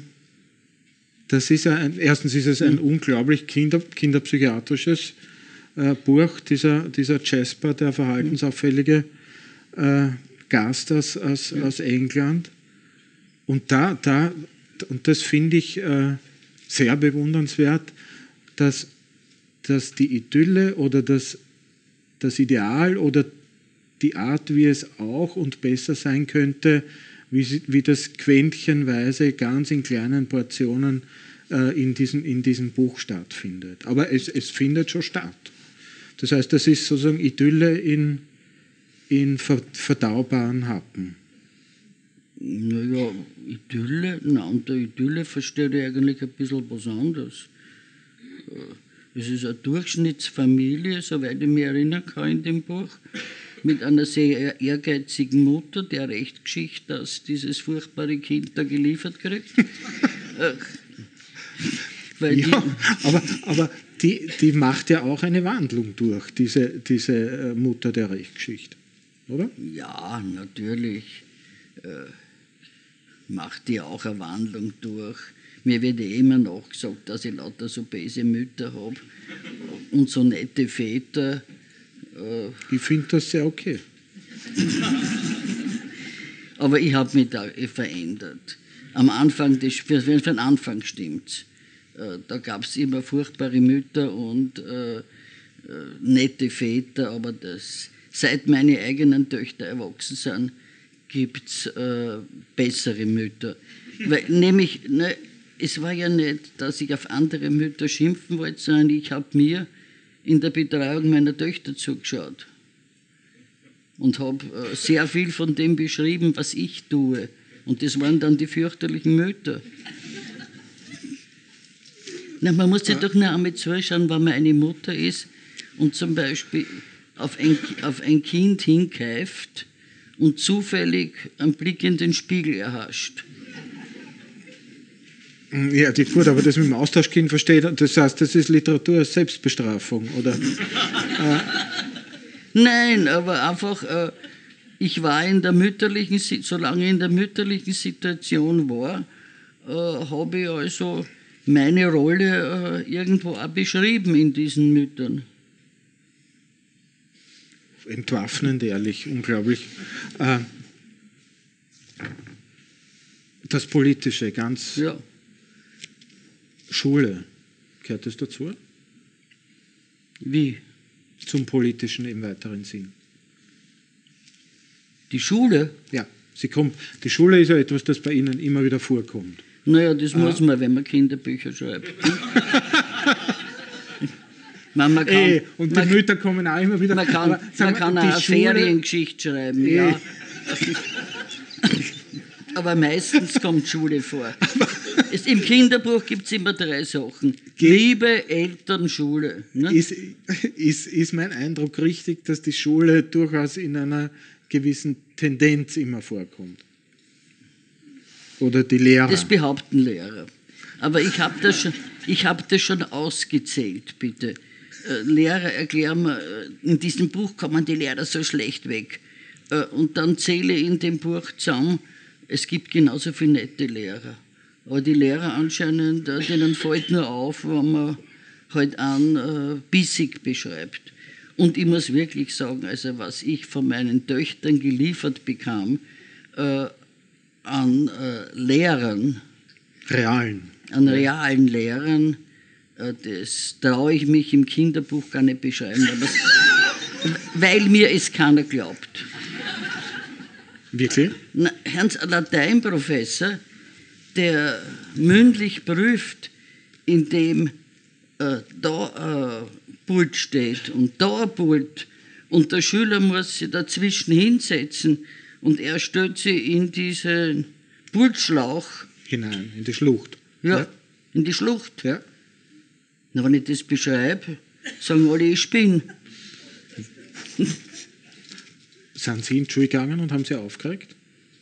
Das ist erstens ist es ein unglaublich kinderpsychiatrisches Buch, dieser Jasper, der verhaltensauffällige Gast aus England. Und und das finde ich sehr bewundernswert, dass die Idylle oder das Ideal oder die Art, wie es auch und besser sein könnte, wie das quäntchenweise ganz in kleinen Portionen in diesem Buch stattfindet. Aber es findet schon statt. Das heißt, das ist sozusagen Idylle in verdaubaren Happen. Naja, Idylle, unter Idylle verstehe ich eigentlich ein bisschen was anderes. Es ist eine Durchschnittsfamilie, soweit ich mich erinnern kann in dem Buch, mit einer sehr ehrgeizigen Mutter, der recht geschickt, dass dieses furchtbare Kind da geliefert kriegt. Aber die macht ja auch eine Wandlung durch, diese Mutter der Rechtsgeschichte, oder? Ja, natürlich macht die auch eine Wandlung durch. Mir wird immer noch gesagt, dass ich lauter so böse Mütter habe und so nette Väter. Ich finde das sehr okay. Aber ich habe mich da verändert. Am Anfang, für den Anfang stimmt's. Da gab es immer furchtbare Mütter und nette Väter, aber seit meine eigenen Töchter erwachsen sind, gibt es bessere Mütter. Es war ja nicht, dass ich auf andere Mütter schimpfen wollte, sondern ich habe mir in der Betreuung meiner Töchter zugeschaut und habe sehr viel von dem beschrieben, was ich tue. Und das waren dann die fürchterlichen Mütter. Man muss sich doch nur einmal zuschauen, wenn man eine Mutter ist und zum Beispiel auf ein Kind hinkeift und zufällig einen Blick in den Spiegel erhascht. Ja, gut, aber das mit dem Austauschkind versteht, das heißt, das ist Literatur als Selbstbestrafung, oder? Nein, aber einfach, ich war solange ich in der mütterlichen Situation war, habe ich also meine Rolle irgendwo auch beschrieben in diesen Müttern. Entwaffnend, ehrlich, unglaublich. Das Politische, ganz... Ja. Schule, gehört das dazu? Wie? Zum Politischen im weiteren Sinn. Die Schule? Ja, die Schule ist ja etwas, das bei Ihnen immer wieder vorkommt. Naja, das muss man, wenn man Kinderbücher schreibt. Und die Mütter kommen auch immer wieder. Man kann auch eine Feriengeschichte schreiben, ja. Aber meistens kommt Schule vor. Im Kinderbuch gibt es immer 3 Sachen. Liebe, Eltern, Schule. Ne? Ist mein Eindruck richtig, dass die Schule durchaus in einer gewissen Tendenz immer vorkommt? Oder die Lehrer? Das behaupten Lehrer. Aber ich habe das schon ausgezählt, bitte. Lehrer, erklären mir, in diesem Buch kommen die Lehrer so schlecht weg. Und dann zähle ich in dem Buch zusammen, es gibt genauso viele nette Lehrer. Aber die Lehrer anscheinend, denen fällt nur auf, wenn man halt einen bissig beschreibt. Und ich muss wirklich sagen, also was ich von meinen Töchtern geliefert bekam, an Lehrern, an realen Lehrern, das traue ich mich im Kinderbuch gar nicht beschreiben, weil mir es keiner glaubt. Wirklich? Ein Lateinprofessor, der mündlich prüft, indem da ein Pult steht und da ein Pult und der Schüler muss sich dazwischen hinsetzen und er stellt sich in diesen Pultschlauch hinein, in die Schlucht. Ja, in die Schlucht. Ja. Na, wenn ich das beschreibe, sagen alle, ich spinne. Sind Sie in die Schule gegangen und haben Sie aufgeregt?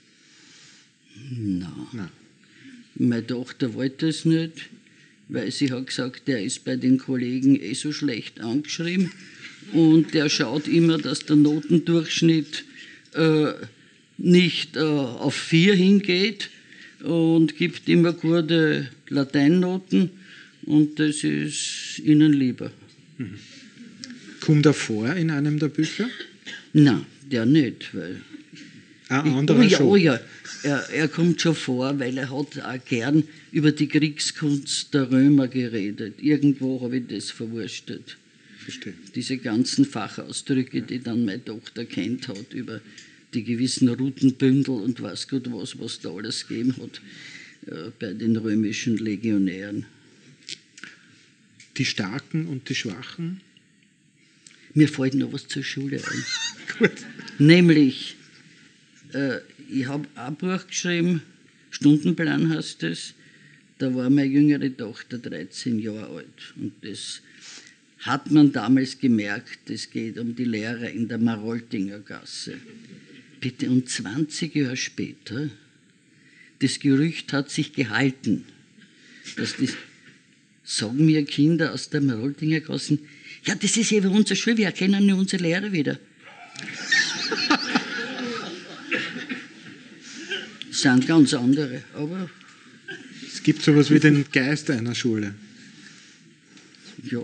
Nein. Meine Tochter wollte es nicht, weil sie hat gesagt, der ist bei den Kollegen so schlecht angeschrieben und der schaut immer, dass der Notendurchschnitt nicht auf 4 hingeht und gibt immer gute Lateinnoten und das ist ihnen lieber. Kommt er vor in einem der Bücher? Nein, der nicht, weil... Anderer schon. Oh ja, er kommt schon vor, weil er hat auch gern über die Kriegskunst der Römer geredet. Irgendwo habe ich das verwurstet. Verstehe. Diese ganzen Fachausdrücke, die dann meine Tochter kennt hat, über die gewissen Routenbündel und was Gott was da alles gegeben hat bei den römischen Legionären. Die Starken und die Schwachen? Mir fällt noch was zur Schule ein. Gut. Nämlich, ich habe ein Buch geschrieben, Stundenplan heißt es, da war meine jüngere Tochter 13 Jahre alt. Und das hat man damals gemerkt, es geht um die Lehrer in der Maroltinger Gasse. Bitte, und 20 Jahre später, das Gerücht hat sich gehalten, dass das, sagen mir Kinder aus der Maroltinger Gasse, ja, das ist eben unsere Schule, wir erkennen nur unsere Lehrer wieder. Das sind ganz andere, aber... Es gibt sowas wie den Geist einer Schule. Ja,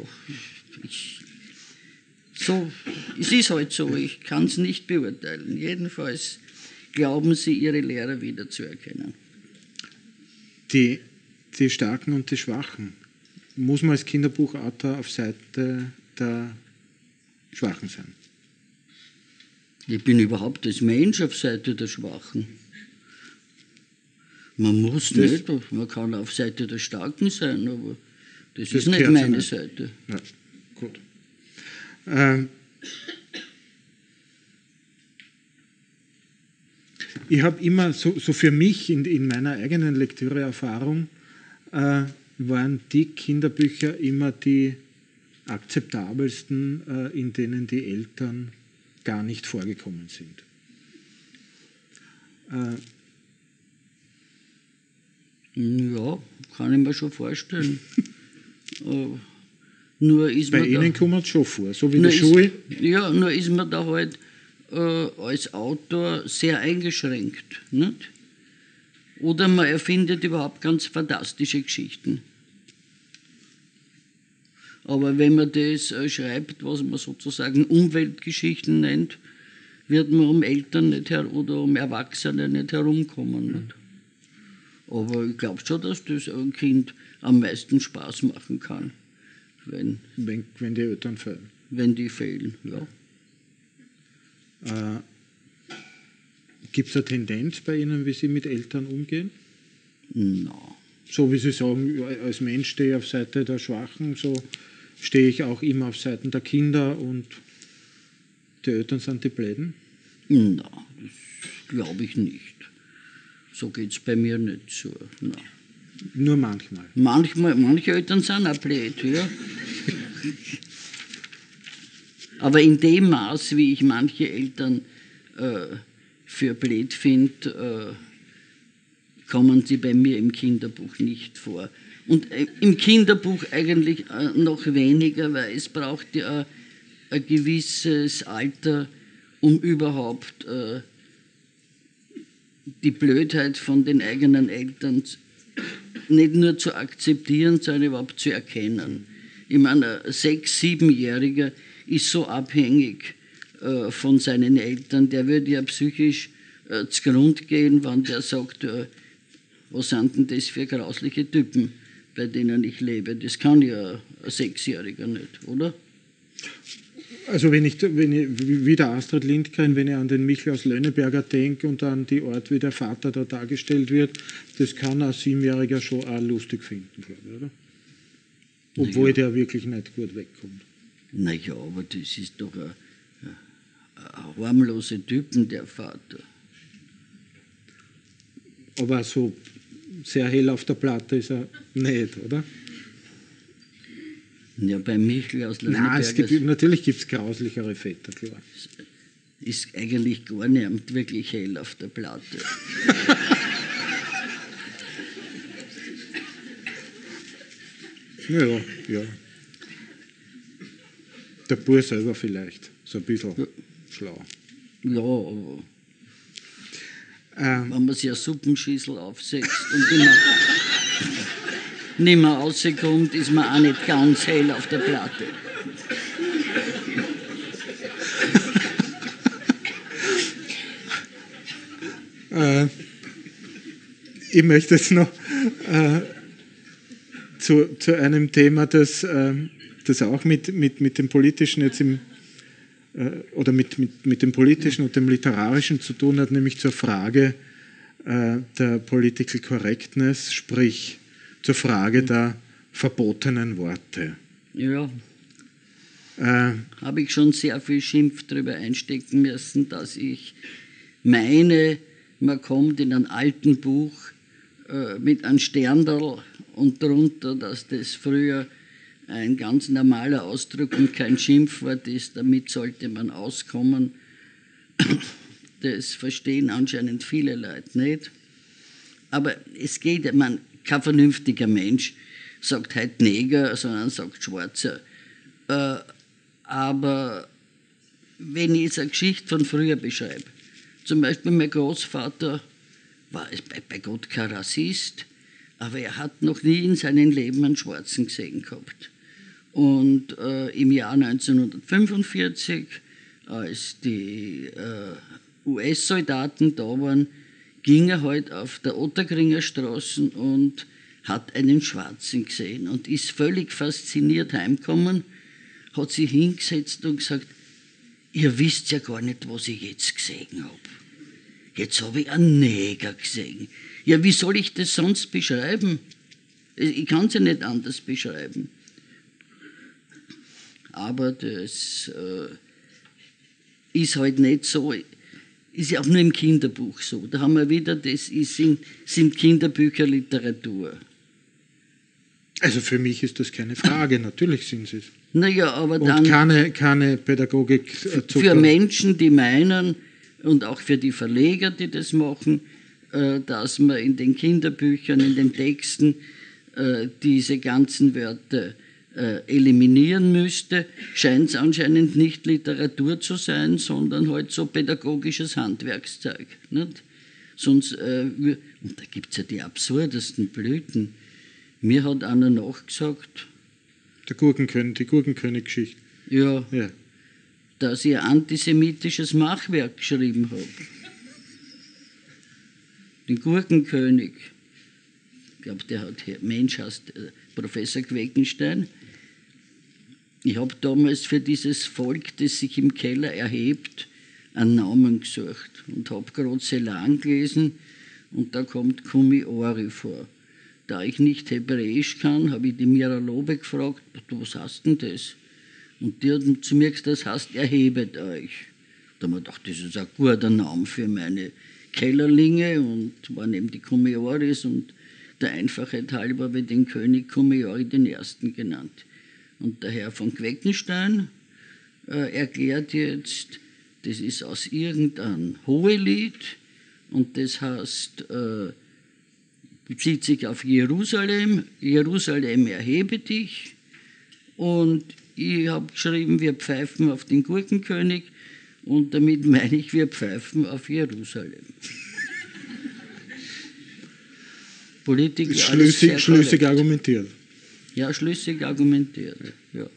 es ist halt so, ich kann es nicht beurteilen. Jedenfalls glauben sie, ihre Lehrer wiederzuerkennen. Die Starken und die Schwachen. Muss man als Kinderbuchautor auf Seite der Schwachen sein? Ich bin überhaupt als Mensch auf Seite der Schwachen. Man muss nicht, man kann auf Seite der Starken sein, aber das ist nicht meine Seite. Ja, gut. Ich habe immer, so für mich in meiner eigenen Lektüreerfahrung, waren die Kinderbücher immer die akzeptabelsten, in denen die Eltern gar nicht vorgekommen sind. Ja, kann ich mir schon vorstellen. Nur ist Bei man Ihnen kommt es schon vor, so wie die Schule. Ja, nur ist man da halt als Autor sehr eingeschränkt. Nicht? Oder man erfindet überhaupt ganz fantastische Geschichten. Aber wenn man das schreibt, was man sozusagen Umweltgeschichten nennt, wird man um Eltern nicht oder um Erwachsene nicht herumkommen. Nicht? Aber ich glaube schon, dass das ein Kind am meisten Spaß machen kann. Wenn die Eltern fehlen. Wenn die fehlen, ja. Gibt es eine Tendenz bei Ihnen, wie Sie mit Eltern umgehen? No. So wie Sie sagen, als Mensch stehe ich auf Seite der Schwachen, so stehe ich auch immer auf Seiten der Kinder und die Eltern sind die Bläden? Na, das glaube ich nicht. So geht es bei mir nicht so. No. Nur manchmal? Manche Eltern sind auch blöd, ja. Aber in dem Maß, wie ich manche Eltern für blöd finde, kommen sie bei mir im Kinderbuch nicht vor. Und im Kinderbuch eigentlich noch weniger, weil es braucht ja ein gewisses Alter, um überhaupt die Blödheit von den eigenen Eltern nicht nur zu akzeptieren, sondern überhaupt zu erkennen. Ich meine, ein 6-, 7-Jähriger ist so abhängig von seinen Eltern, der würde ja psychisch zugrunde gehen, wenn der sagt, was sind denn das für grausliche Typen, bei denen ich lebe. Das kann ja ein 6-Jähriger nicht, oder? Also wenn ich wie der Astrid Lindgren, wenn ich an den Michel aus Lönneberger denke und an die Art, wie der Vater da dargestellt wird, das kann ein 7-Jähriger schon auch lustig finden, glaube ich, oder? Obwohl der wirklich nicht gut wegkommt. Naja, aber das ist doch ein harmloser Typen, der Vater. Aber so sehr hell auf der Platte ist er nicht, oder? Ja, bei Michel aus Lönneberger... Nein, natürlich gibt es grauslichere Väter, klar. Ist eigentlich gar nicht wirklich hell auf der Platte. Ja. Der Bur selber vielleicht, so ein bisschen schlau. Ja, aber wenn man sich eine Suppenschüssel aufsetzt und nicht mehr rauskommt, ist man auch nicht ganz hell auf der Platte. Ich möchte jetzt noch zu einem Thema, das auch mit dem Politischen jetzt oder mit dem Politischen und dem Literarischen zu tun hat, nämlich zur Frage der Political Correctness, sprich zur Frage der verbotenen Worte. Ja. Habe ich schon sehr viel Schimpf darüber einstecken müssen, dass ich meine, man kommt in einem alten Buch mit einem Sterndal und darunter, dass das früher ein ganz normaler Ausdruck und kein Schimpfwort ist, damit sollte man auskommen. Das verstehen anscheinend viele Leute nicht. Aber es geht, kein vernünftiger Mensch sagt heute Neger, sondern sagt Schwarzer. Aber wenn ich jetzt eine Geschichte von früher beschreibe, zum Beispiel mein Großvater war bei Gott kein Rassist, aber er hat noch nie in seinem Leben einen Schwarzen gesehen gehabt. Und im Jahr 1945, als die US-Soldaten da waren, ging er halt auf der Otterkringer Straße und hat einen Schwarzen gesehen und ist völlig fasziniert heimgekommen, hat sich hingesetzt und gesagt, ihr wisst ja gar nicht, was ich jetzt gesehen habe. Jetzt habe ich einen Neger gesehen. Ja, wie soll ich das sonst beschreiben? Ich kann es ja nicht anders beschreiben. Aber das ist halt nicht so, ist ja auch nur im Kinderbuch so. Da haben wir wieder, sind Kinderbücher Literatur. Also für mich ist das keine Frage, natürlich sind sie es. Naja, aber dann... Und keine Pädagogik... Für Menschen, die meinen, und auch für die Verleger, die das machen, dass man in den Kinderbüchern, in den Texten diese ganzen Wörter eliminieren müsste, scheint es anscheinend nicht Literatur zu sein, sondern halt so pädagogisches Handwerkszeug. Nicht? Sonst, und da gibt es ja die absurdesten Blüten. Mir hat einer nachgesagt... Die Gurkenkönig-Geschichte. Ja, dass ich ein antisemitisches Machwerk geschrieben habe. Den Gurkenkönig. Ich glaube, der Mensch heißt Professor Queckenstein. Ich habe damals für dieses Volk, das sich im Keller erhebt, einen Namen gesucht und habe gerade Celan gelesen und da kommt Kumiori vor. Da ich nicht Hebräisch kann, habe ich die Mira Lobe gefragt, was heißt denn das? Und die hat zu mir gesagt, das heißt, erhebet euch. Da habe ich gedacht, das ist ein guter Name für meine Kellerlinge und waren eben die Kumioris und der Einfachheit halber habe ich den König Kumiori den Ersten genannt. Und der Herr von Queckenstein erklärt jetzt, das ist aus irgendeinem Hohelied und das heißt, bezieht sich auf Jerusalem, Jerusalem erhebe dich. Und ich habe geschrieben, wir pfeifen auf den Gurkenkönig und damit meine ich, wir pfeifen auf Jerusalem. Politik schlüssig argumentiert. Ja, schlüssig argumentiert. Ja.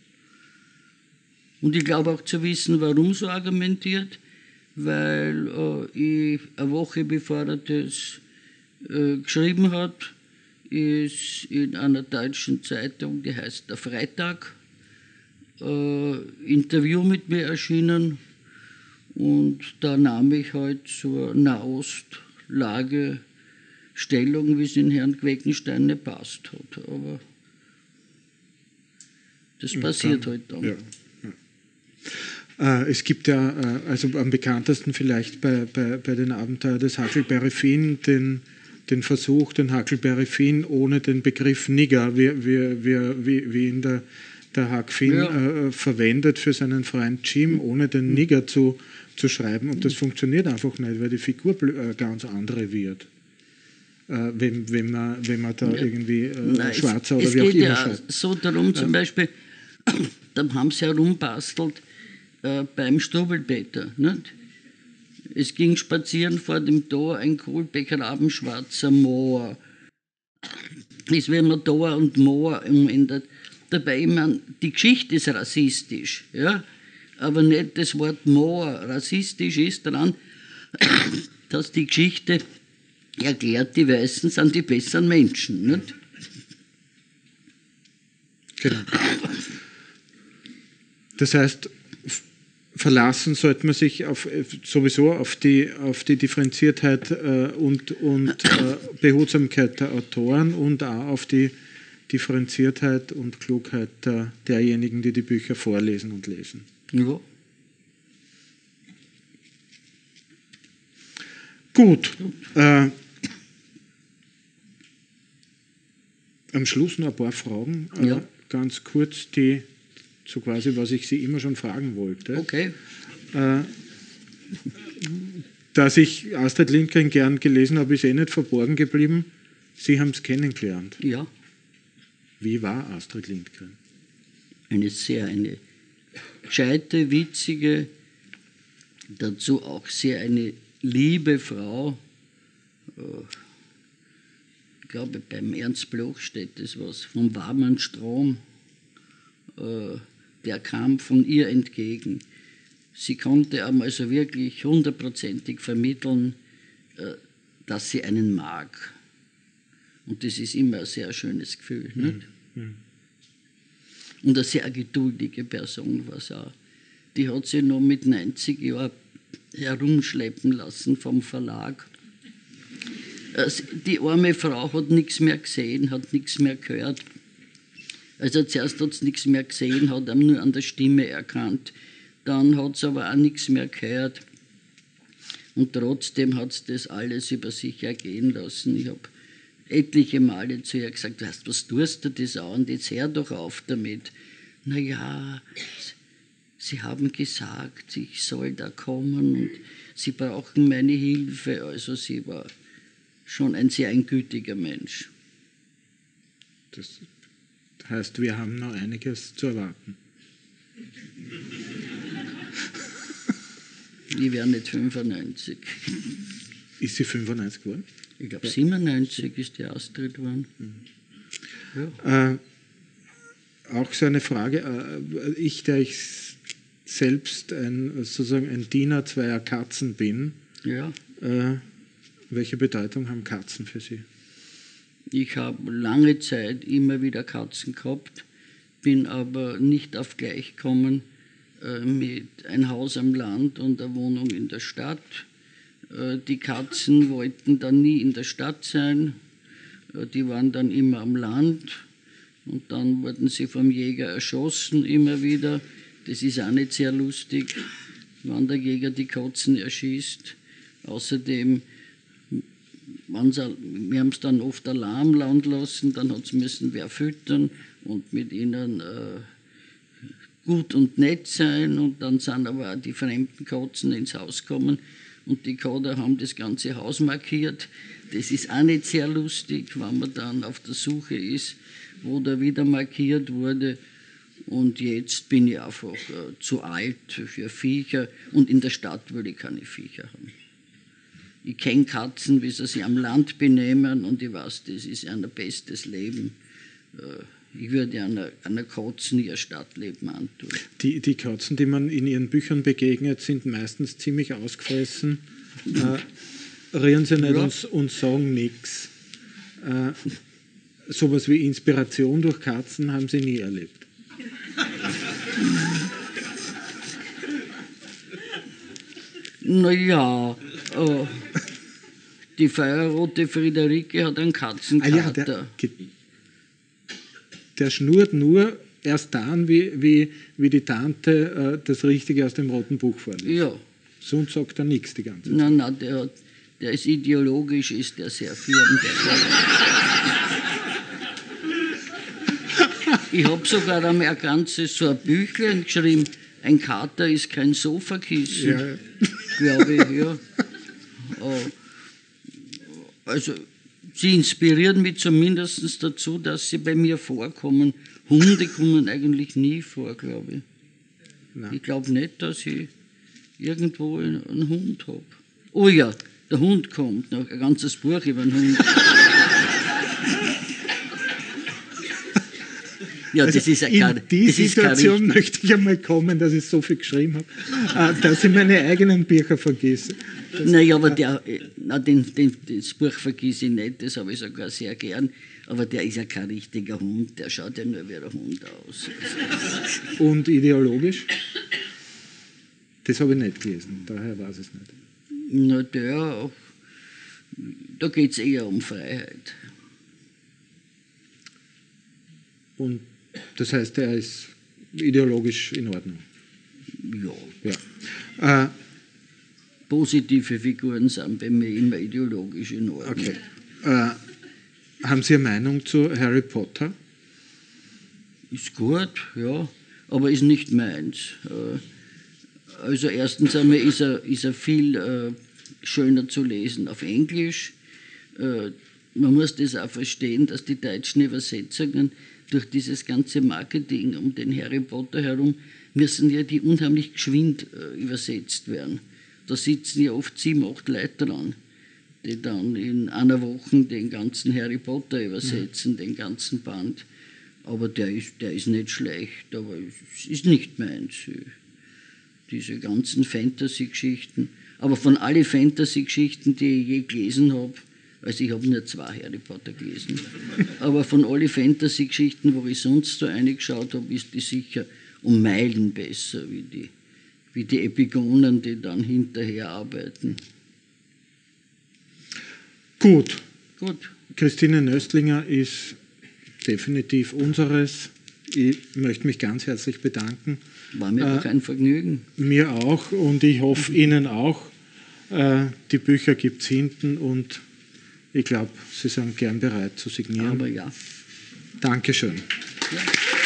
Und ich glaube auch zu wissen, warum so argumentiert, weil ich eine Woche bevor er das geschrieben hat, ist in einer deutschen Zeitung, die heißt Der Freitag, Interview mit mir erschienen und da nahm ich halt zur Nahostlage Stellung, wie es in Herrn Queckenstein nicht passt hat. Aber das passiert halt dann. Ja. Es gibt ja, also am bekanntesten vielleicht bei den Abenteuern des Huckleberry Finn, den Versuch, den Huckleberry Finn ohne den Begriff Nigger, wie ihn der Huck Finn verwendet für seinen Freund Jim, ohne den Nigger zu schreiben. Und das funktioniert einfach nicht, weil die Figur ganz andere wird. Wenn man da irgendwie Schwarzer oder wie auch immer schreibt. Es geht ja so darum, zum Beispiel, da haben sie herumbastelt beim Strubelpeter. Nicht? Es ging spazieren vor dem Tor ein kohlbegraben schwarzer Moor. Es wird immer Tor und Moor umändert. Dabei immer, die Geschichte ist rassistisch, ja? Aber nicht das Wort Moor. Rassistisch ist daran, dass die Geschichte erklärt, die Weißen sind die besseren Menschen. Nicht? Genau. Das heißt, verlassen sollte man sich sowieso auf die Differenziertheit und Behutsamkeit der Autoren und auch auf die Differenziertheit und Klugheit derjenigen, die die Bücher vorlesen und lesen. Ja. Gut. Am Schluss noch ein paar Fragen. Ja. Ganz kurz, so quasi, was ich Sie immer schon fragen wollte. Okay. Dass ich Astrid Lindgren gern gelesen habe, ist nicht verborgen geblieben. Sie haben es kennengelernt. Ja. Wie war Astrid Lindgren? Eine gescheite, witzige, dazu auch sehr eine liebe Frau. Ich glaube, beim Ernst Bloch steht das was, vom warmen Strom. Der kam von ihr entgegen. Sie konnte einmal so wirklich 100%ig vermitteln, dass sie einen mag. Und das ist immer ein sehr schönes Gefühl. Nicht? Und eine sehr geduldige Person war sie auch. Die hat sich noch mit 90 Jahren herumschleppen lassen vom Verlag. Die arme Frau hat nichts mehr gesehen, hat nichts mehr gehört. Also zuerst hat sie nichts mehr gesehen, hat ihn nur an der Stimme erkannt. Dann hat sie aber auch nichts mehr gehört. Und trotzdem hat sie das alles über sich ergehen lassen. Ich habe etliche Male zu ihr gesagt, weißt, was tust du das an? Und jetzt hör doch auf damit. Naja, sie haben gesagt, ich soll da kommen und sie brauchen meine Hilfe. Also sie war schon ein sehr gütiger Mensch. Das heißt, wir haben noch einiges zu erwarten. Ich wäre nicht 95. Ist sie 95 geworden? Ich glaube, 97 ist die Astrid geworden. Ja. Auch so eine Frage, der ich selbst sozusagen ein Diener zweier Katzen bin, ja. Welche Bedeutung haben Katzen für Sie? Ich habe lange Zeit immer wieder Katzen gehabt, bin aber nicht auf gleich gekommen mit ein Haus am Land und eine Wohnung in der Stadt. Die Katzen wollten dann nie in der Stadt sein, die waren dann immer am Land und dann wurden sie vom Jäger erschossen immer wieder. Das ist auch nicht sehr lustig, wenn der Jäger die Katzen erschießt. Außerdem, wir haben es dann oft Alarm lauen lassen, dann hat es müssen wer füttern und mit ihnen gut und nett sein und dann sind aber auch die fremden Katzen ins Haus gekommen und die Kater haben das ganze Haus markiert. Das ist auch nicht sehr lustig, wenn man dann auf der Suche ist, wo da wieder markiert wurde. Und jetzt bin ich einfach zu alt für Viecher und in der Stadt würde ich keine Viecher haben. Ich kenne Katzen, wie sie sich am Land benehmen und ich weiß, das ist ein bestes Leben. Ich würde einer Katze nie ein Stadtleben antun. Die Katzen, die man in Ihren Büchern begegnet, sind meistens ziemlich ausgefressen, rühren sie nicht und sagen nichts. Sowas wie Inspiration durch Katzen haben Sie nie erlebt. Naja, die feuerrote Friederike hat einen Katzenkater. Der schnurrt nur erst dann, wie die Tante das Richtige aus dem Roten Buch vorliest. Ja. Sonst sagt er nichts die ganze Zeit. Nein, der ist ideologisch, ist der sehr firm. Ich habe sogar einmal ein ganzes so ein Büchlein geschrieben, ein Kater ist kein Sofakissen, ja. Glaube ich, ja. Also, sie inspirieren mich zumindest dazu, dass sie bei mir vorkommen. Hunde kommen eigentlich nie vor, glaube ich. Nein. Ich glaube nicht, dass ich irgendwo einen Hund habe. Oh ja, der Hund kommt, noch ein ganzes Buch über den Hund. Ja, das ist in die Situation möchte ich einmal kommen, dass ich so viel geschrieben habe, dass ich meine eigenen Bücher vergesse. Naja, aber das Buch vergiss ich nicht, das habe ich sogar sehr gern. Aber der ist ja kein richtiger Hund, der schaut ja nur wie ein Hund aus. Und ideologisch? Das habe ich nicht gelesen, daher weiß ich es nicht. Na, da geht es eher um Freiheit. Und das heißt, er ist ideologisch in Ordnung? Ja. Positive Figuren sind bei mir immer ideologisch in Ordnung. Okay. Haben Sie eine Meinung zu Harry Potter? Ist gut, ja, aber ist nicht meins. Also erstens einmal ist er viel schöner zu lesen auf Englisch. Man muss das auch verstehen, dass die deutschen Übersetzungen durch dieses ganze Marketing um den Harry Potter herum müssen ja die unheimlich geschwind übersetzt werden. Da sitzen ja oft 7, 8 Leute dran, die dann in einer Woche den ganzen Harry Potter übersetzen, den ganzen Band. Aber der ist nicht schlecht, aber es ist nicht meins. Diese ganzen Fantasy-Geschichten. Aber von allen Fantasy-Geschichten, die ich je gelesen habe, also ich habe nur 2 Harry Potter gelesen, aber von allen Fantasy-Geschichten, wo ich sonst so reingeschaut habe, ist die sicher um Meilen besser, wie die Epigonen, die dann hinterher arbeiten. Gut. Christine Nöstlinger ist definitiv unseres. Ich möchte mich ganz herzlich bedanken. War mir auch ein Vergnügen. Mir auch und ich hoffe Ihnen auch. Die Bücher gibt es hinten und ich glaube, Sie sind gern bereit zu signieren. Aber ja. Dankeschön. Ja.